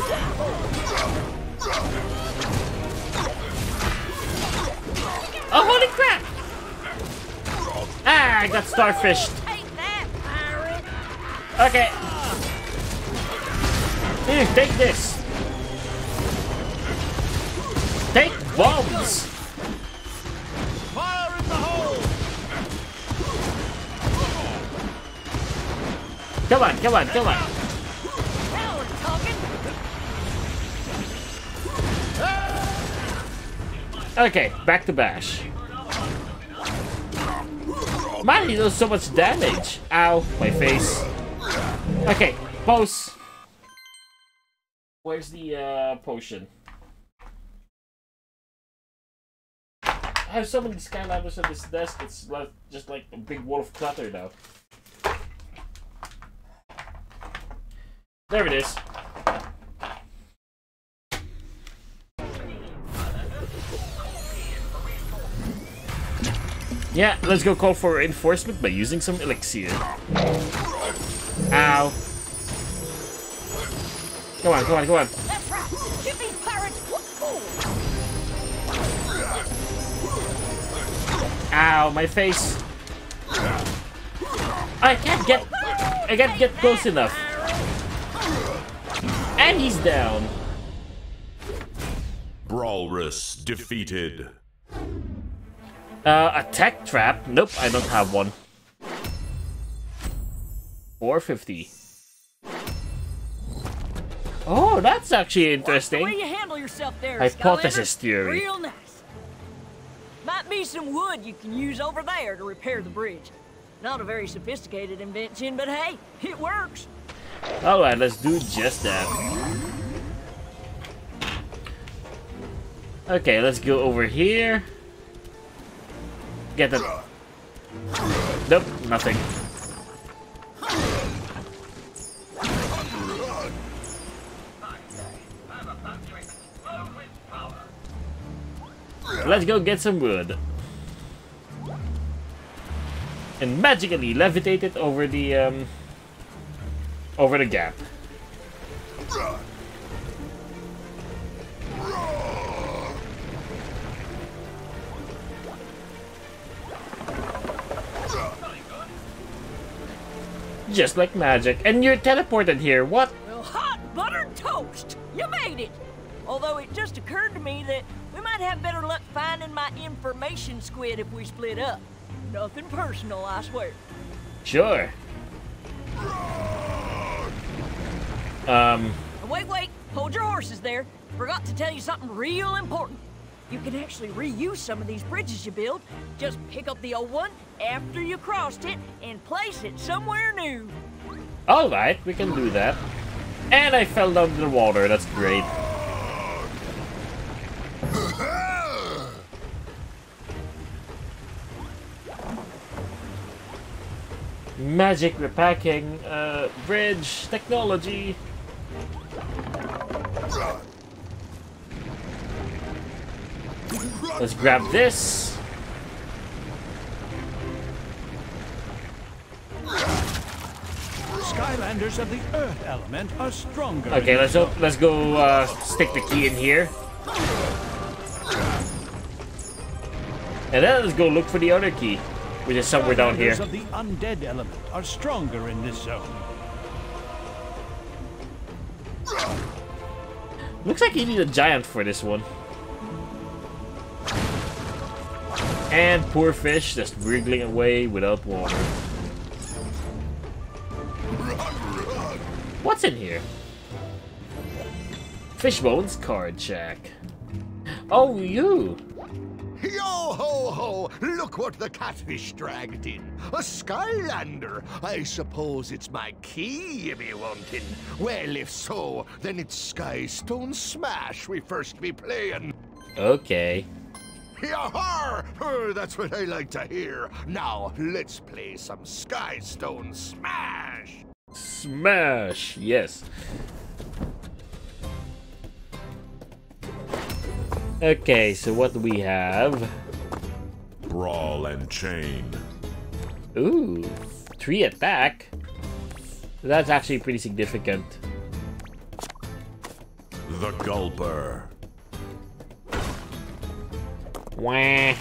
Oh, holy crap! Ah, I got starfished. Okay. Here, take this. Take bombs. Fire in the hole. Come on, come on, come on. Now we're talking. Okay, back to bash. Man, he does so much damage. Ow, my face. Okay, pose. Where's the potion? I have so many Skylanders on this desk, it's like, just like a big wall of clutter now. There it is. Yeah, let's go call for reinforcement by using some elixir. Ow. Come on, come on, come on. That's right. Give these pirates what for. Ow, my face. I can't get close enough. And he's down. Brawlrus defeated. Attack trap? Nope, I don't have one. 450. Oh, that's actually interesting. The way you handle yourself there, Hypothesis Skylander, theory. Real nice. Might be some wood you can use over there to repair the bridge. Not a very sophisticated invention, but hey, it works. Alright, let's do just that. Okay, let's go over here. Get that. Nope, nothing. Let's go get some wood. And magically levitate it over the gap. Just like magic. And you're teleported here. What? Well, hot buttered toast. You made it. Although it just occurred to me that we might have better luck finding my information squid if we split up. Nothing personal, I swear. Sure. Wait, hold your horses there. Forgot to tell you something real important. You can actually reuse some of these bridges you build. Just pick up the old one after you crossed it and place it somewhere new. Alright, we can do that. And I fell down to the water, that's great. Magic repacking, bridge, technology. Let's grab this. Skylanders of the Earth element are stronger. Okay, let's go stick the key in here. And then let's go look for the other key, which is somewhere down here. Skylanders of the undead element are stronger in this zone. Looks like you need a giant for this one. And poor fish just wriggling away without water. What's in here? Fishbones card shack. Oh, you! Yo ho ho! Look what the catfish dragged in. A Skylander. I suppose it's my key you be wanting. Well, if so, then it's Skystone Smash we first be playing. Okay. Yahar! That's what I like to hear. Now, let's play some Skystone Smash! Smash! Yes. Okay, so what do we have? Brawl. Ball and chain. Ooh, 3 attack. That's actually pretty significant. The Gulper. Wah.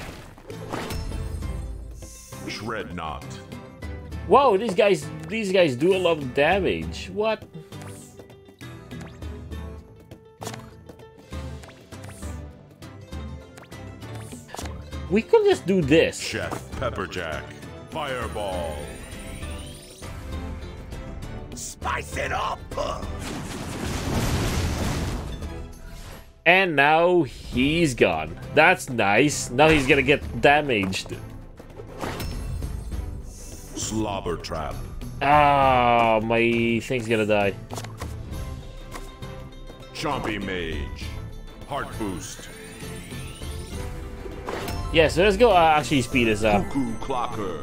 Shred Knot. Whoa, these guys do a lot of damage. What? We could just do this. Chef Pepperjack. Fireball. Spice it up! And now he's gone. That's nice. Now he's gonna get damaged. Slobber Trap. Ah, my thing's gonna die. Chompy Mage. Heart Boost. Yeah, so let's go actually speed this up. Cuckoo Clocker.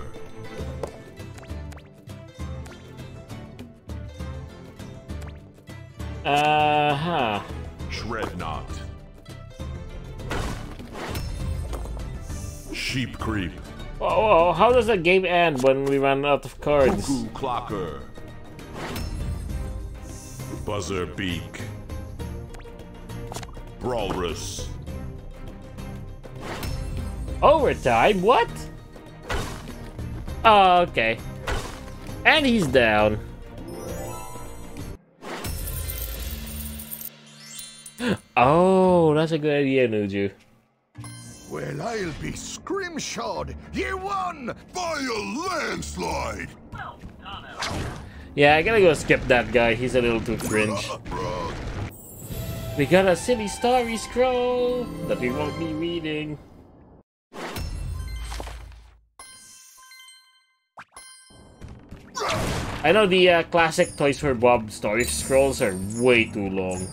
Shred Knot. Sheep Creep. Oh, how does the game end when we run out of cards? Cuckoo Clocker. Buzzer Beak. Brawlrus. Overtime? What? Oh, okay. And he's down. Oh, that's a good idea, Nuju. Well, I'll be scrimshawed. You won by a landslide. Yeah, I gotta go skip that guy. He's a little too cringe. We got a silly story scroll that we won't be reading. I know the classic Toys for Bob story scrolls are way too long.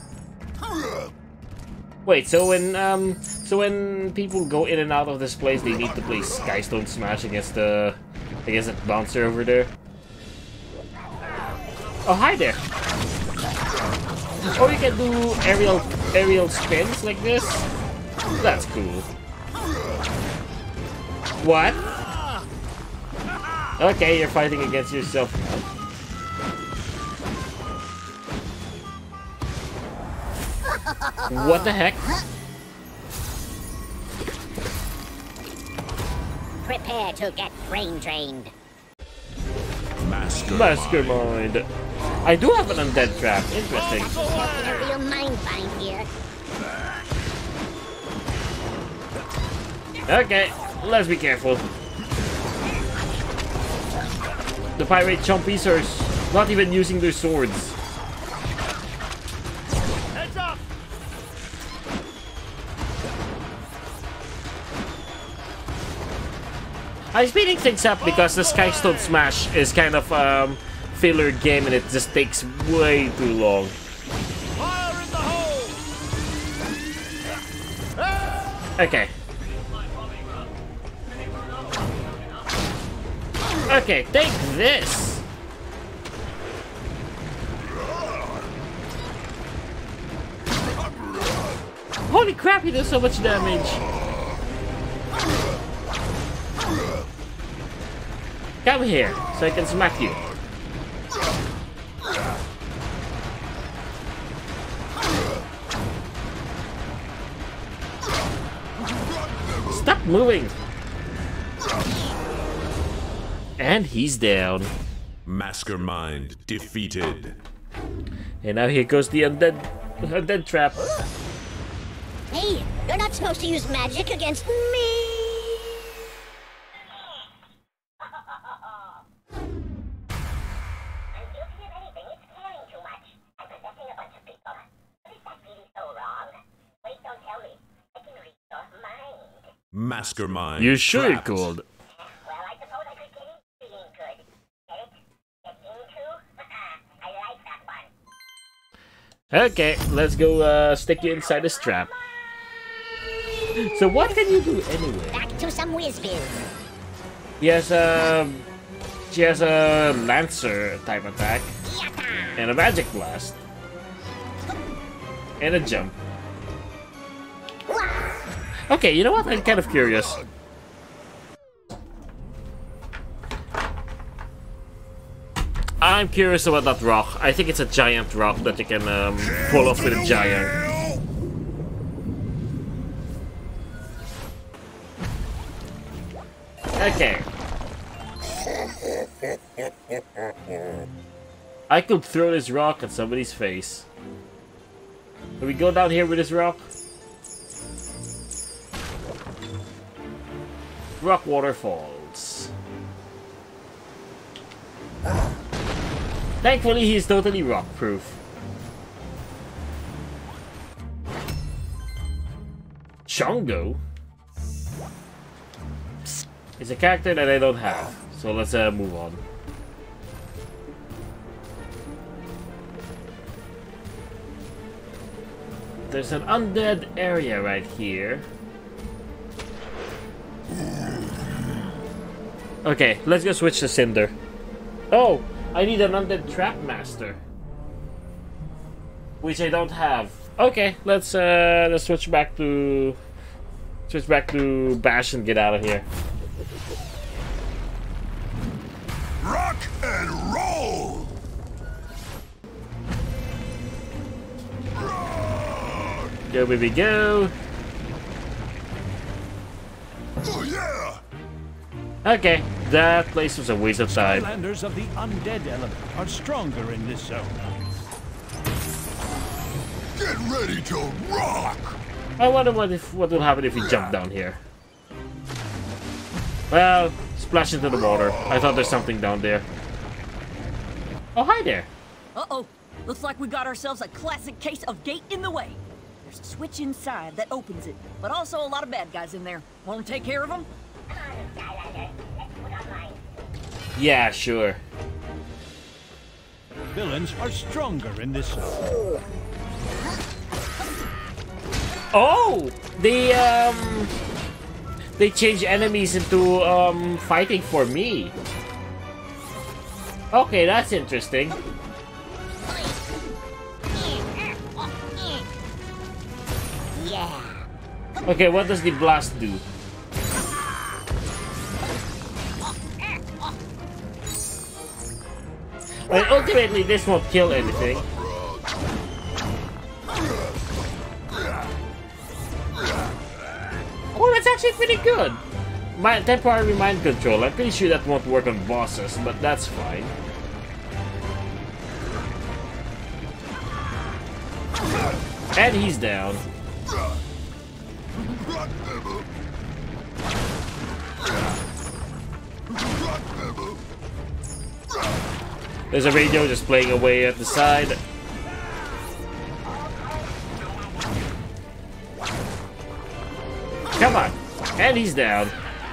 Wait, so when people go in and out of this place, they need to play Skystone Smash against that bouncer over there? Oh, hi there! Oh, you can do aerial spins like this? That's cool. What? Okay, you're fighting against yourself. What the heck? Prepare to get brain drained. Mastermind. I do have an undead trap. Interesting. A real mind bind here. Okay, let's be careful. The pirate chompies are not even using their swords. Heads up! I'm speeding things up because the Skystone Smash is kind of filler game and it just takes way too long. Fire in the hole! Okay. Okay, take this! Holy crap, he does so much damage! Come here, so I can smack you. Stop moving! And he's down. Mastermind defeated. And now here goes the undead trap. Hey, you're not supposed to use magic against me. Mastermind. You sure trapped. you could? Okay, let's go stick you inside this trap. So what can you do anyway? Back to some whiz-biz. She has a Lancer type attack. And a Magic Blast. And a jump. Okay, you know what? I'm kind of curious. I'm curious about that rock. I think it's a giant rock that you can pull off with a giant. Okay. I could throw this rock at somebody's face. Can we go down here with this rock? Rock waterfalls. Thankfully, he's totally rock-proof. Chongo is a character that I don't have, so let's move on. There's an undead area right here. Okay, let's go switch to Cinder. Oh, I need an undead trap master, which I don't have. Okay, let's switch back to Bash and get out of here. Rock and roll. Go, baby, go. Oh yeah. Okay, that place was a waste of time. Skylanders of the undead element are stronger in this zone. Get ready to rock. I wonder what will happen if we jump down here. Well, splash into the water. I thought there's something down there. Oh, hi there. Uh-oh. Looks like we got ourselves a classic case of gate in the way. There's a switch inside that opens it, but also a lot of bad guys in there. Want to take care of them? Yeah, sure. Villains are stronger in this zone. Oh, they change enemies into fighting for me. Okay, that's interesting. Yeah. Okay, what does the blast do? Well, ultimately, this won't kill anything. Oh, that's actually pretty good. My temporary mind control. I'm pretty sure that won't work on bosses, but that's fine. And he's down. There's a radio just playing away at the side. Come on. And he's down.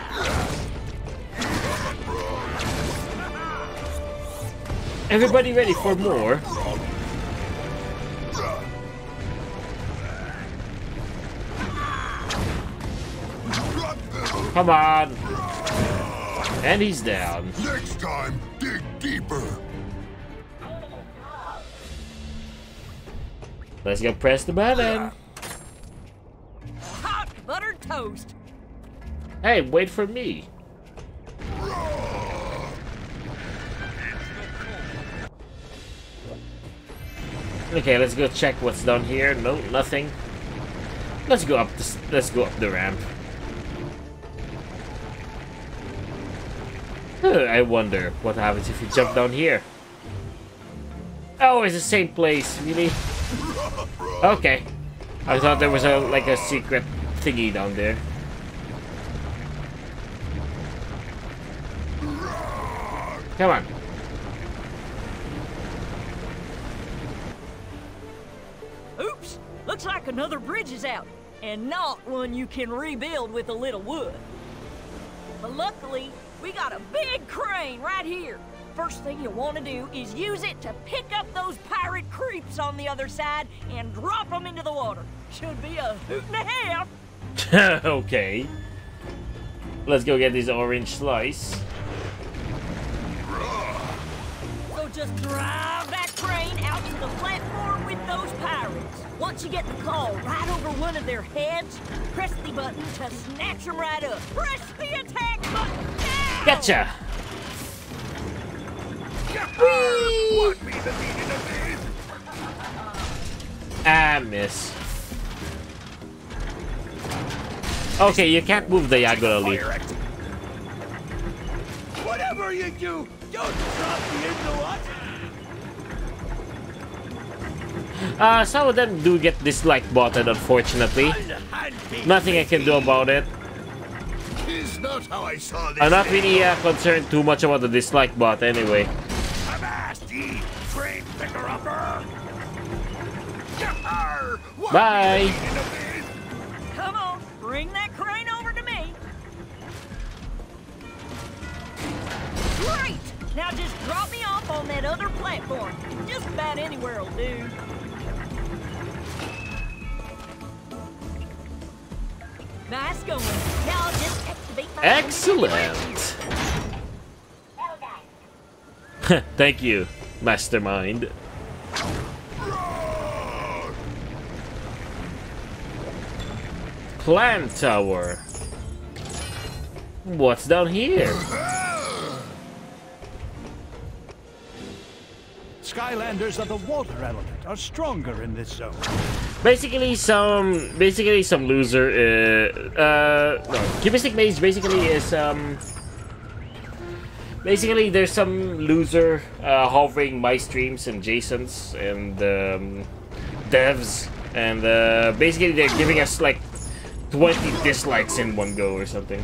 Everybody ready for more? Come on. And he's down. Next time, dig deeper. Let's go press the button. Hot buttered toast. Hey, wait for me. Okay, let's go check what's down here. No, nothing. Let's go up the ramp. I wonder what happens if you jump down here. Oh, it's the same place, really? Okay. I thought there was like a secret thingy down there. Come on. Oops! Looks like another bridge is out, and not one you can rebuild with a little wood. But luckily, we got a big crane right here. First thing you'll want to do is use it to pick up those pirate creeps on the other side and drop them into the water. Should be a hoot and a half. Okay. Let's go get this orange slice. So just drive that crane out to the platform with those pirates. Once you get the claw right over one of their heads, press the button to snatch them right up. Press the attack button now! Gotcha! Want me the meaning of this? Ah, miss. Okay, you can't move diagonally. Whatever you do, don't drop me in the water. Some of them do get dislike button, unfortunately. Nothing I can do about it. Is not how I saw this. I'm not really concerned too much about the dislike bot anyway. Train picker-upper. Bye. Come on, bring that crane over to me. Great! Now just drop me off on that other platform. Just about anywhere will do. Nice going. Now I'll just activate my... Excellent! Thank you, Mastermind. Plant Tower. What's down here? Skylanders of the water element are stronger in this zone. Basically some loser no, Cubistic Mage basically is basically there's some loser hovering my streams and Jason's and devs, and basically they're giving us like 20 dislikes in one go or something.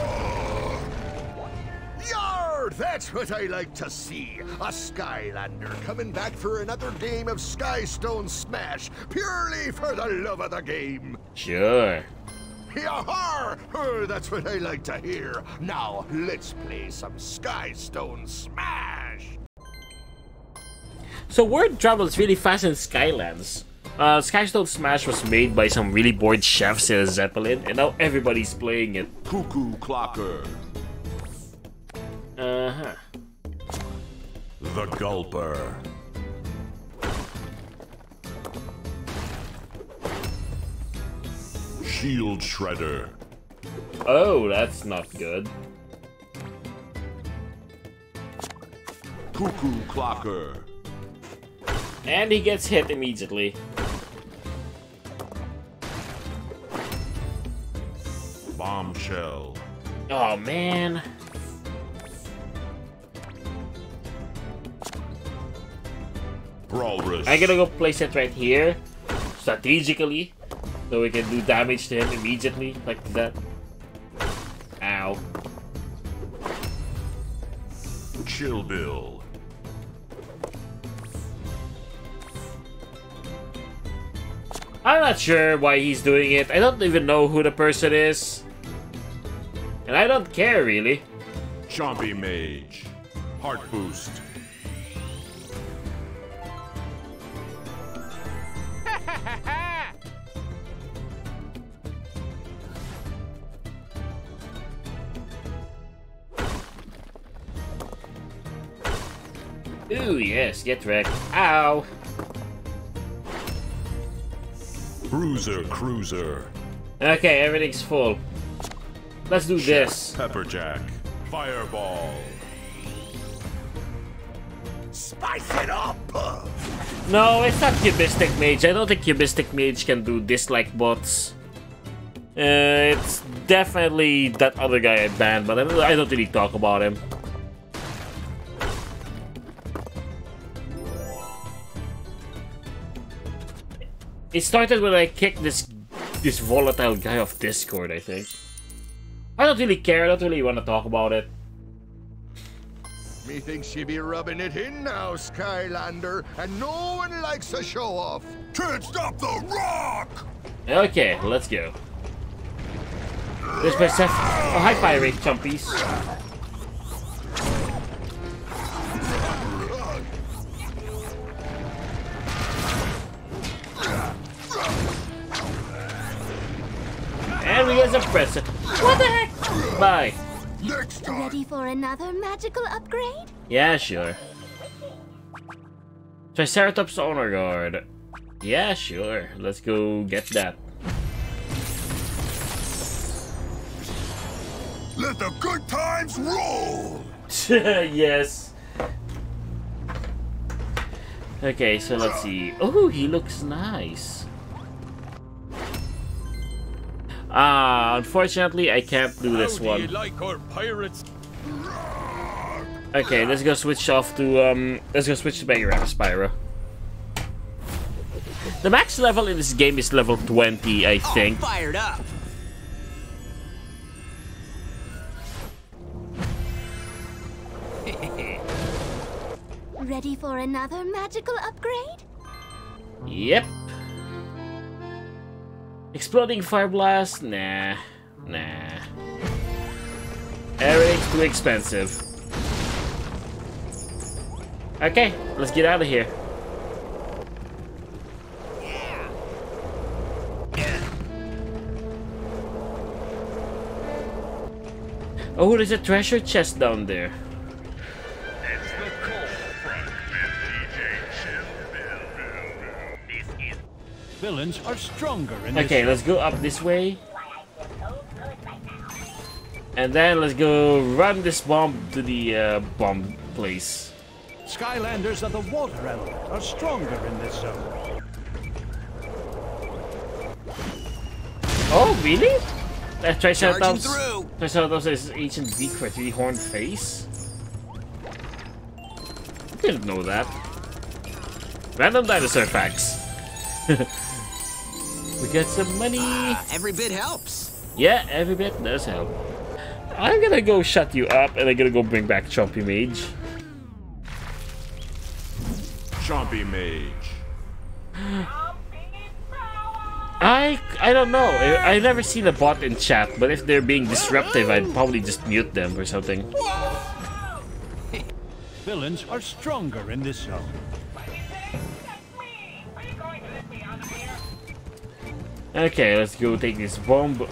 That's what I like to see. A Skylander coming back for another game of Skystone Smash, purely for the love of the game. Sure. Yahar! That's what I like to hear. Now, let's play some Skystone Smash. So word travels really fast in Skylands. Skystone Smash was made by some really bored chefs in a Zeppelin, and now everybody's playing it. Cuckoo Clocker. Uh-huh. The Gulper. Shield Shredder. Oh, that's not good. Cuckoo Clocker. And he gets hit immediately. Bombshell. Oh, man. Brawlrus. I'm gonna go place it right here, strategically, so we can do damage to him immediately, like that. Ow. Chill Bill. I'm not sure why he's doing it. I don't even know who the person is. And I don't care, really. Chompy Mage. Heart Boost. Ooh, yes, get wrecked. Ow! Bruiser Cruiser. Okay, everything's full. Let's do this. Pepperjack. Fireball. Spice it up! No, it's not Cubistic Mage. I don't think Cubistic Mage can do dislike bots. It's definitely that other guy I banned, but I don't really talk about him. It started when I kicked this volatile guy off Discord, I think. I don't really care, I don't really want to talk about it. Methinks you be rubbing it in now, Skylander, and no one likes a show-off. Can't stop the rock! Okay, let's go. There's my Seth. Oh, hi, Pirate Chumpies. And we get some present. What the heck? Bye. Ready for another magical upgrade? Yeah, sure. Triceratops Honor Guard. Yeah, sure. Let's go get that. Let the good times roll! Yes. Okay, so let's see. Oh, he looks nice. Unfortunately, I can't do this one. How do you like our pirates? Okay, let's go switch off to let's go switch to Mega Spyro. The max level in this game is level 20, I think. Fired up. Ready for another magical upgrade? Yep. Exploding Fire Blast? Nah. Nah. Everything's too expensive. Okay, let's get out of here. Oh, there's a treasure chest down there. Villains are stronger in Okay, let's go up this way. And then let's go run this bomb to the bomb place. Skylanders of the water element are stronger in this zone. Oh, really? Triceratops is ancient beak for a 3-horned face? I didn't know that. Random dinosaur facts. We get some money. Every bit helps. Yeah, every bit does help. I'm gonna go shut you up and I'm gonna go bring back Chompy Mage. Chompy Mage. I don't know. I've never seen a bot in chat, but if they're being disruptive, I'd probably just mute them or something. Villains are stronger in this zone. Okay, let's go take this bomb.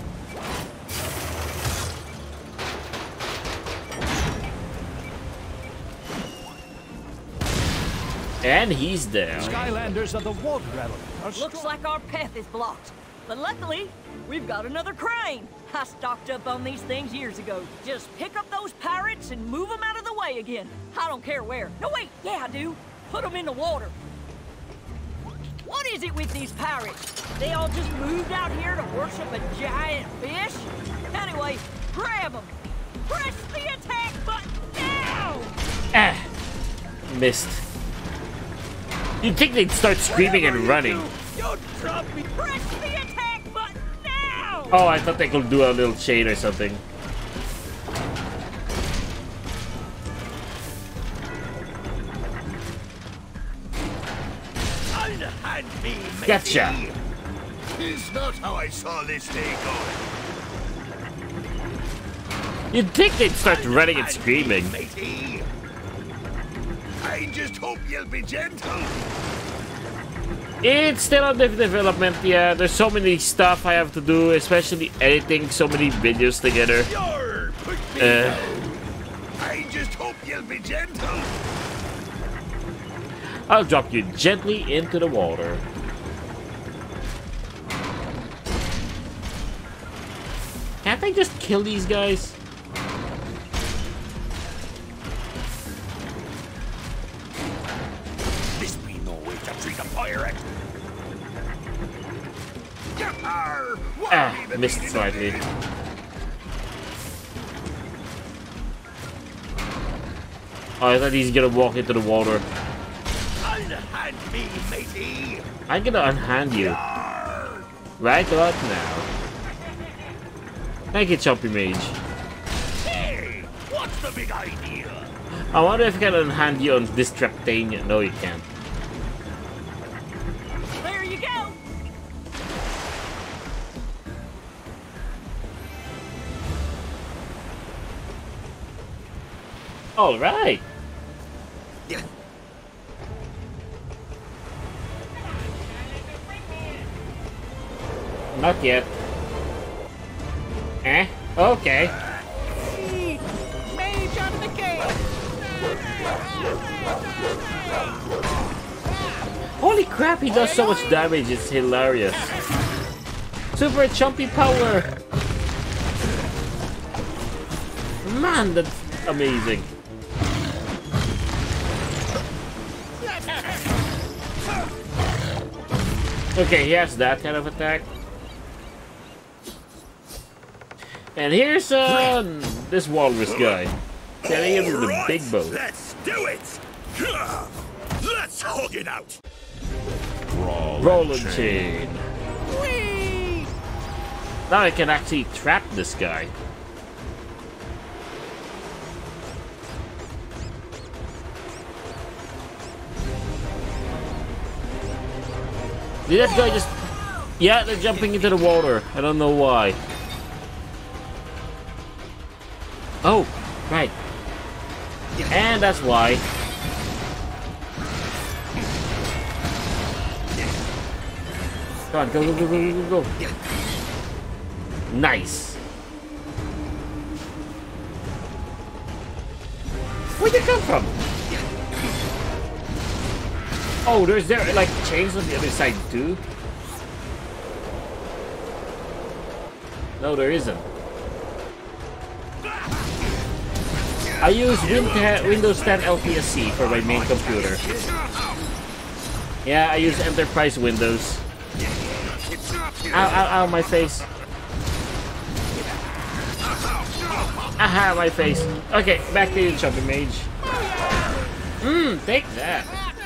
And he's down. Skylanders of the water element are Looks like our path is blocked. But luckily, we've got another crane. I stocked up on these things years ago. Just pick up those pirates and move them out of the way again. I don't care where. No, wait. Yeah, I do. Put them in the water. What is it with these pirates? They all just moved out here to worship a giant fish? Anyway, grab them. Press the attack button now! Ah, missed. You'd think they'd start screaming and running. Don't drop me. Press the attack button now! Oh, I thought they could do a little chain or something. Gotcha. Is not how I saw this day going. You'd think they'd start running and screaming. I just hope you'll be gentle. It's still under development, yeah. There's so many stuff I have to do, especially editing so many videos together. I just hope you'll be gentle. I'll drop you gently into the water. Can't I just kill these guys? This be no way to treat a pirate. Missed slightly. Oh, I thought he's gonna walk into the water. Unhand me, matey. I'm gonna unhand you. Right about now. Thank you, Chompy Mage. Hey, what's the big idea? I wonder if I can unhand you on this Traptanium. No, you can't. There you go. All right. Not yet. Eh? Okay. Mage out of the game. Holy crap, he does so much damage, it's hilarious. Super Chompy power! Man, that's amazing. Okay, he has that kind of attack. And here's this walrus guy. Telling him with the big bow. Let's do it! Let's hug it out! Roll and chain. Now I can actually trap this guy. Did that guy just... Yeah, they're jumping into the water. I don't know why. Oh, right. And that's why. Come on, go, go, go, go, go, go. Nice. Where'd they come from? Oh, there's like chains on the other side too? No, there isn't. I use Windows 10 LTSC for my main computer. Yeah, I use Enterprise Windows. Ow, ow, ow, my face. Aha, my face. Okay, back to you, Chubby Mage. Take that.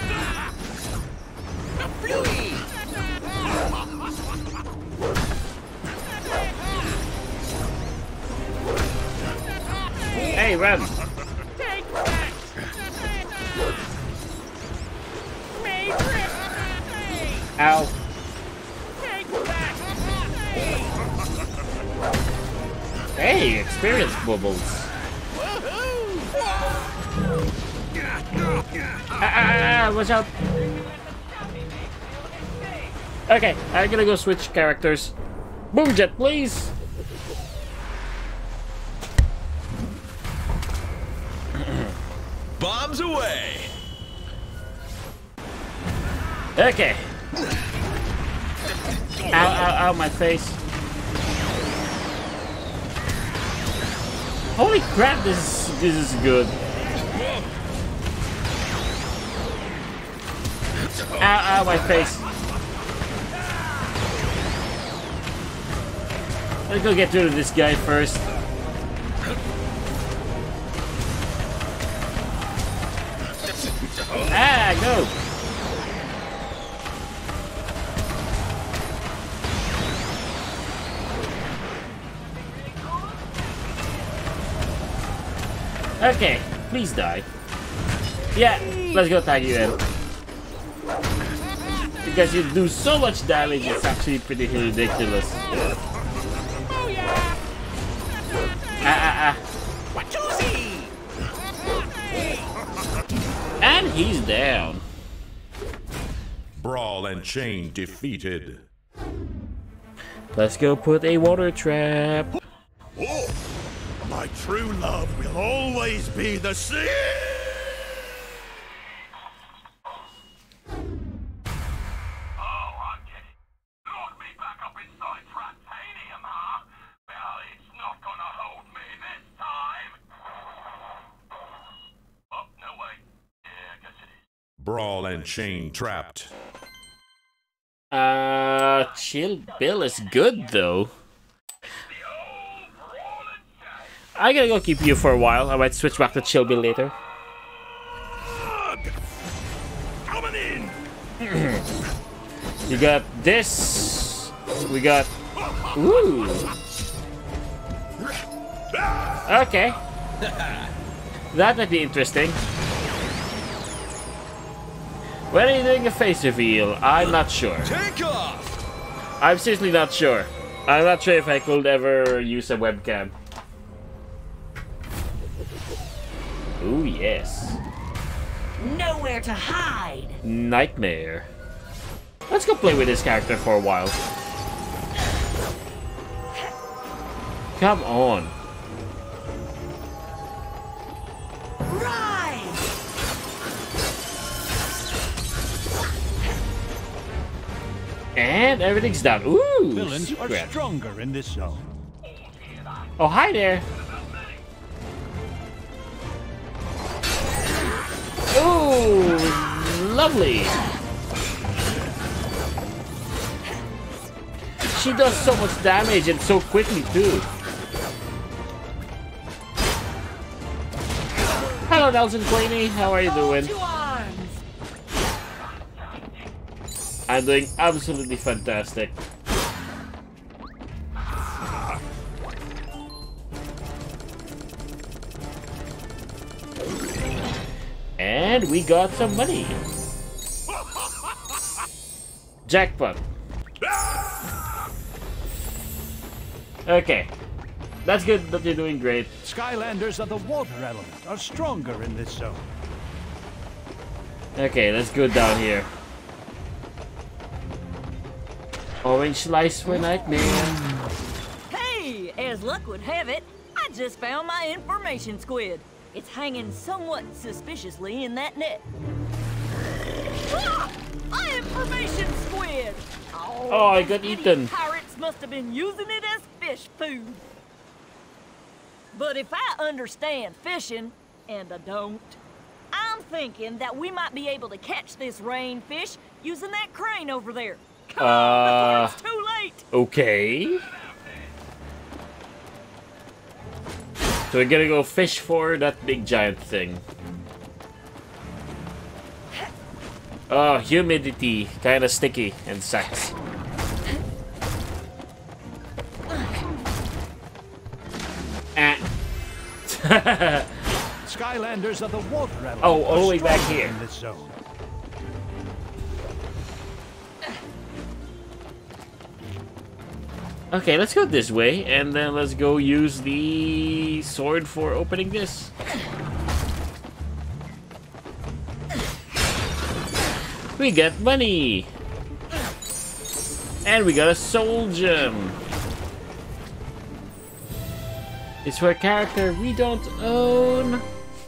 Hey, run. Ow. Hey, experience bubbles. Watch out. Okay, I'm gonna go switch characters. Boom jet, please. Bombs away. Okay. Ow, ow, ow, my face. Holy crap, this is good. Ow, ow, my face. Let's go get rid of this guy first. Ah, go! Okay, please die. Yeah, let's go tag you in. Because you do so much damage, it's actually pretty ridiculous. And he's down. Brawl and Chain defeated. Let's go put a water trap. Oh, my true love will always be the sea. Brawl and Chain trapped. Chill Bill is good though. I gotta go keep you for a while. I might switch back to Chill Bill later. Coming in. You got this. We got. Ooh. Okay. That might be interesting. When are you doing a face reveal? I'm not sure. Take off. I'm seriously not sure. I'm not sure if I could ever use a webcam. Ooh, yes. Nowhere to hide. Nightmare. Let's go play with this character for a while. Come on. And everything's done. Ooh, Villains are secret. stronger in this zone. Oh, hi there. Ooh, lovely. She does so much damage and so quickly too. Hello, Nelson Queenie. How are you doing? I'm doing absolutely fantastic. And we got some money. Jackpot. Okay. That's good that you're doing great. Skylanders of the water element are stronger in this zone. Okay, let's go down here. Orange slice for nightmare. Hey, as luck would have it, I just found my information squid. It's hanging somewhat suspiciously in that net. Ah! My information squid! Oh, I got eaten. Pirates must have been using it as fish food. But if I understand fishing, and I don't, I'm thinking that we might be able to catch this rainfish using that crane over there. Come on, before it's too late! Okay. So we're gonna go fish for that big giant thing. Oh, humidity. Kinda sticky and sucks. Skylanders of the water element. Oh, all the way back here. In this zone. Okay, let's go this way, and then let's go use the sword for opening this. We got money! And we got a soul gem! It's for a character we don't own.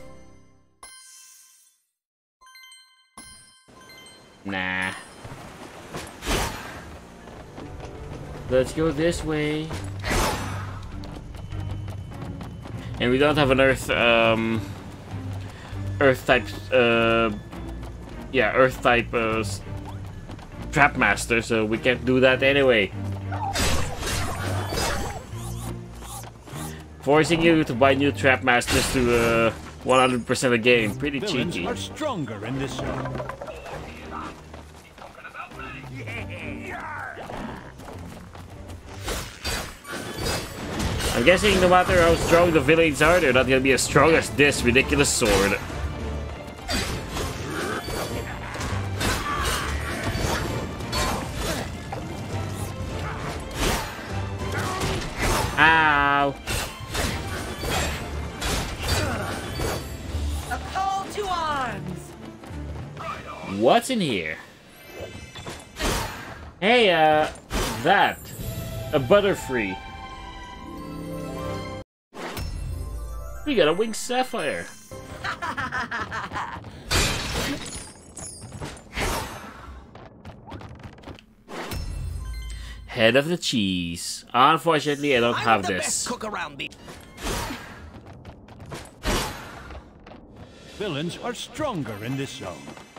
Nah. Let's go this way. And we don't have an earth type earth type trap master, so we can't do that anyway. Forcing you to buy new trap masters to 100% the game, pretty Villains cheeky. are stronger in this zone. I'm guessing no matter how strong the villains are, they're not gonna be as strong as this ridiculous sword. Ow! A call to arms. What's in here? Hey, that. A Butterfree. We got a winged sapphire. Head of the cheese. Unfortunately, I don't have this. Best cook around me. Villains are stronger in this zone.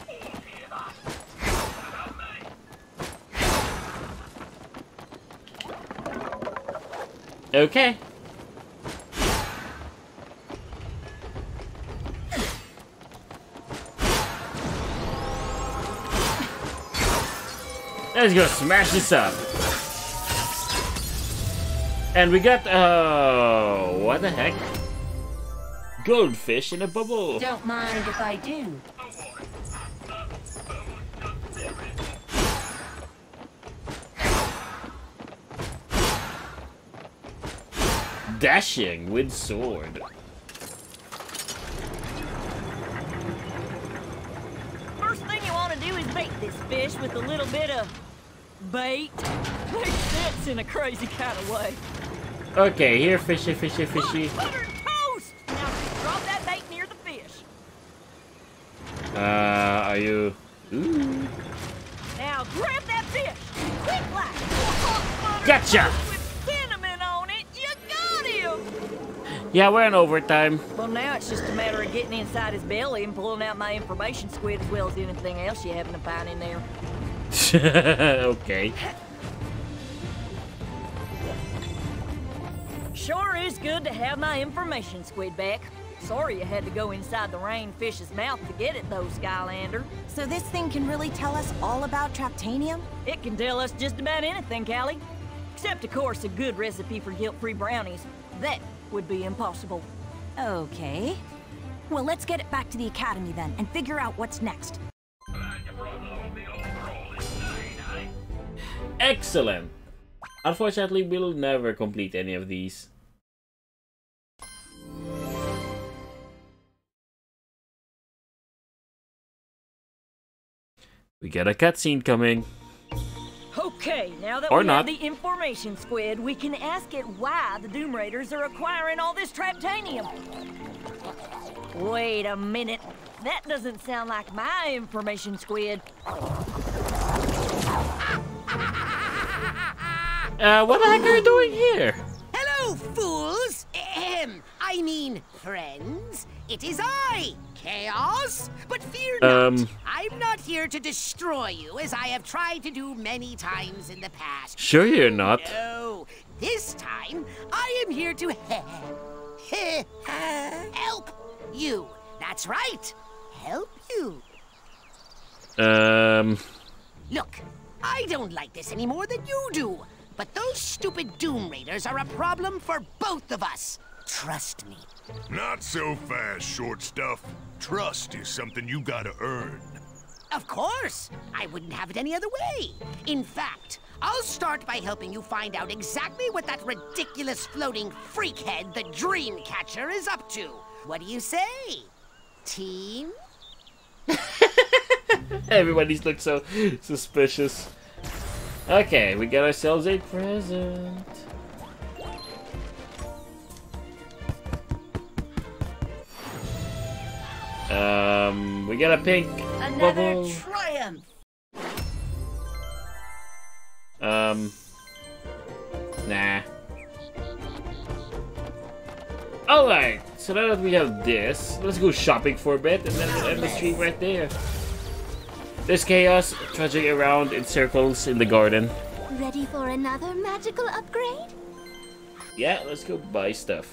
Okay. Let's go smash this up. And we got, what the heck? Goldfish in a bubble. Don't mind if I do. Dashing with sword. First thing you want to do is bait this fish with a little bit of bait. Makes sense in a crazy kind of way. Okay, here, fishy, fishy, fishy. Buttered toast! Now just drop that bait near the fish. Are you... Ooh. Now grab that fish! Quick like! Gotcha! With cinnamon on it, you got him! Yeah, we're in overtime. Well, now it's just a matter of getting inside his belly and pulling out my information squid as well as anything else you happen to find in there. Okay. sure is good to have my information squid back. Sorry you had to go inside the rainfish's mouth to get it, though, Skylander. So this thing can really tell us all about Traptanium? It can tell us just about anything, Callie. Except, of course, a good recipe for guilt-free brownies. That would be impossible. Okay. Well, let's get it back to the Academy then, and figure out what's next. Excellent! Unfortunately, we'll never complete any of these. We get a cutscene coming. Okay, now that Or we not. have the information squid, we can ask it why the Doom Raiders are acquiring all this Traptanium. Wait a minute. That doesn't sound like my information squid. What the heck are you doing here? Hello, fools! I mean, friends. It is I, Kaos. But fear not. I'm not here to destroy you, as I have tried to do many times in the past. Sure you're not. No, this time I am here to help you. That's right. Help you. Look, I don't like this any more than you do. But those stupid Doom Raiders are a problem for both of us. Trust me. Not so fast, short stuff. Trust is something you gotta earn. Of course. I wouldn't have it any other way. In fact, I'll start by helping you find out exactly what that ridiculous floating freakhead, the Dreamcatcher, is up to. What do you say, team? Everybody's look so suspicious. Okay, we got ourselves a present. We got a pink Another bubble. triumph. Nah. Alright, so now that we have this, let's go shopping for a bit and then we'll end the stream right there. There's Chaos trudging around in circles in the garden. Ready for another magical upgrade? Yeah, let's go buy stuff.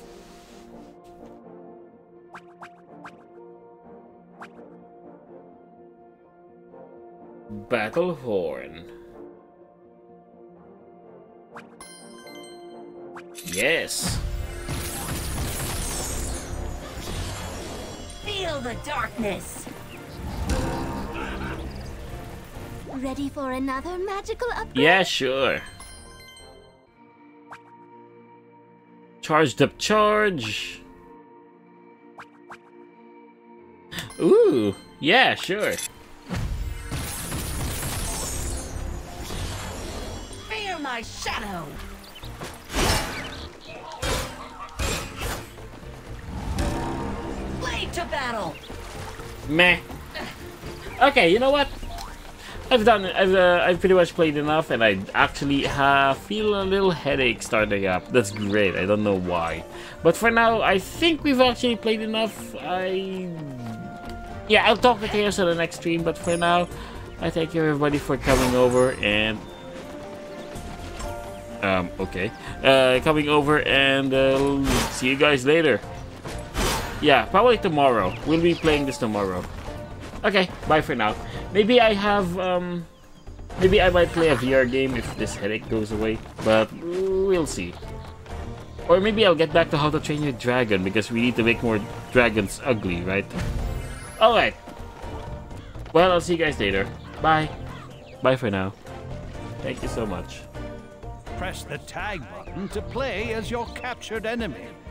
Battle Horn. Yes. Feel the darkness. Ready for another magical upgrade? Yeah, sure. Charged up charge. Ooh, yeah, sure. Fear my shadow. Blade to battle. Meh. Okay, you know what? I've pretty much played enough, and I actually feel a little headache starting up. That's great. I don't know why, but for now, I think we've actually played enough. Yeah, I'll talk to Chaos on the next stream, but for now, I thank you everybody for coming over and coming over, and see you guys later. Yeah, probably tomorrow. We'll be playing this tomorrow. Okay, bye for now. Maybe I have, maybe I might play a VR game if this headache goes away, but we'll see. Or maybe I'll get back to How to Train Your Dragon, because we need to make more dragons ugly, right? Alright. Well, I'll see you guys later. Bye. Bye for now. Thank you so much. Press the tag button to play as your captured enemy.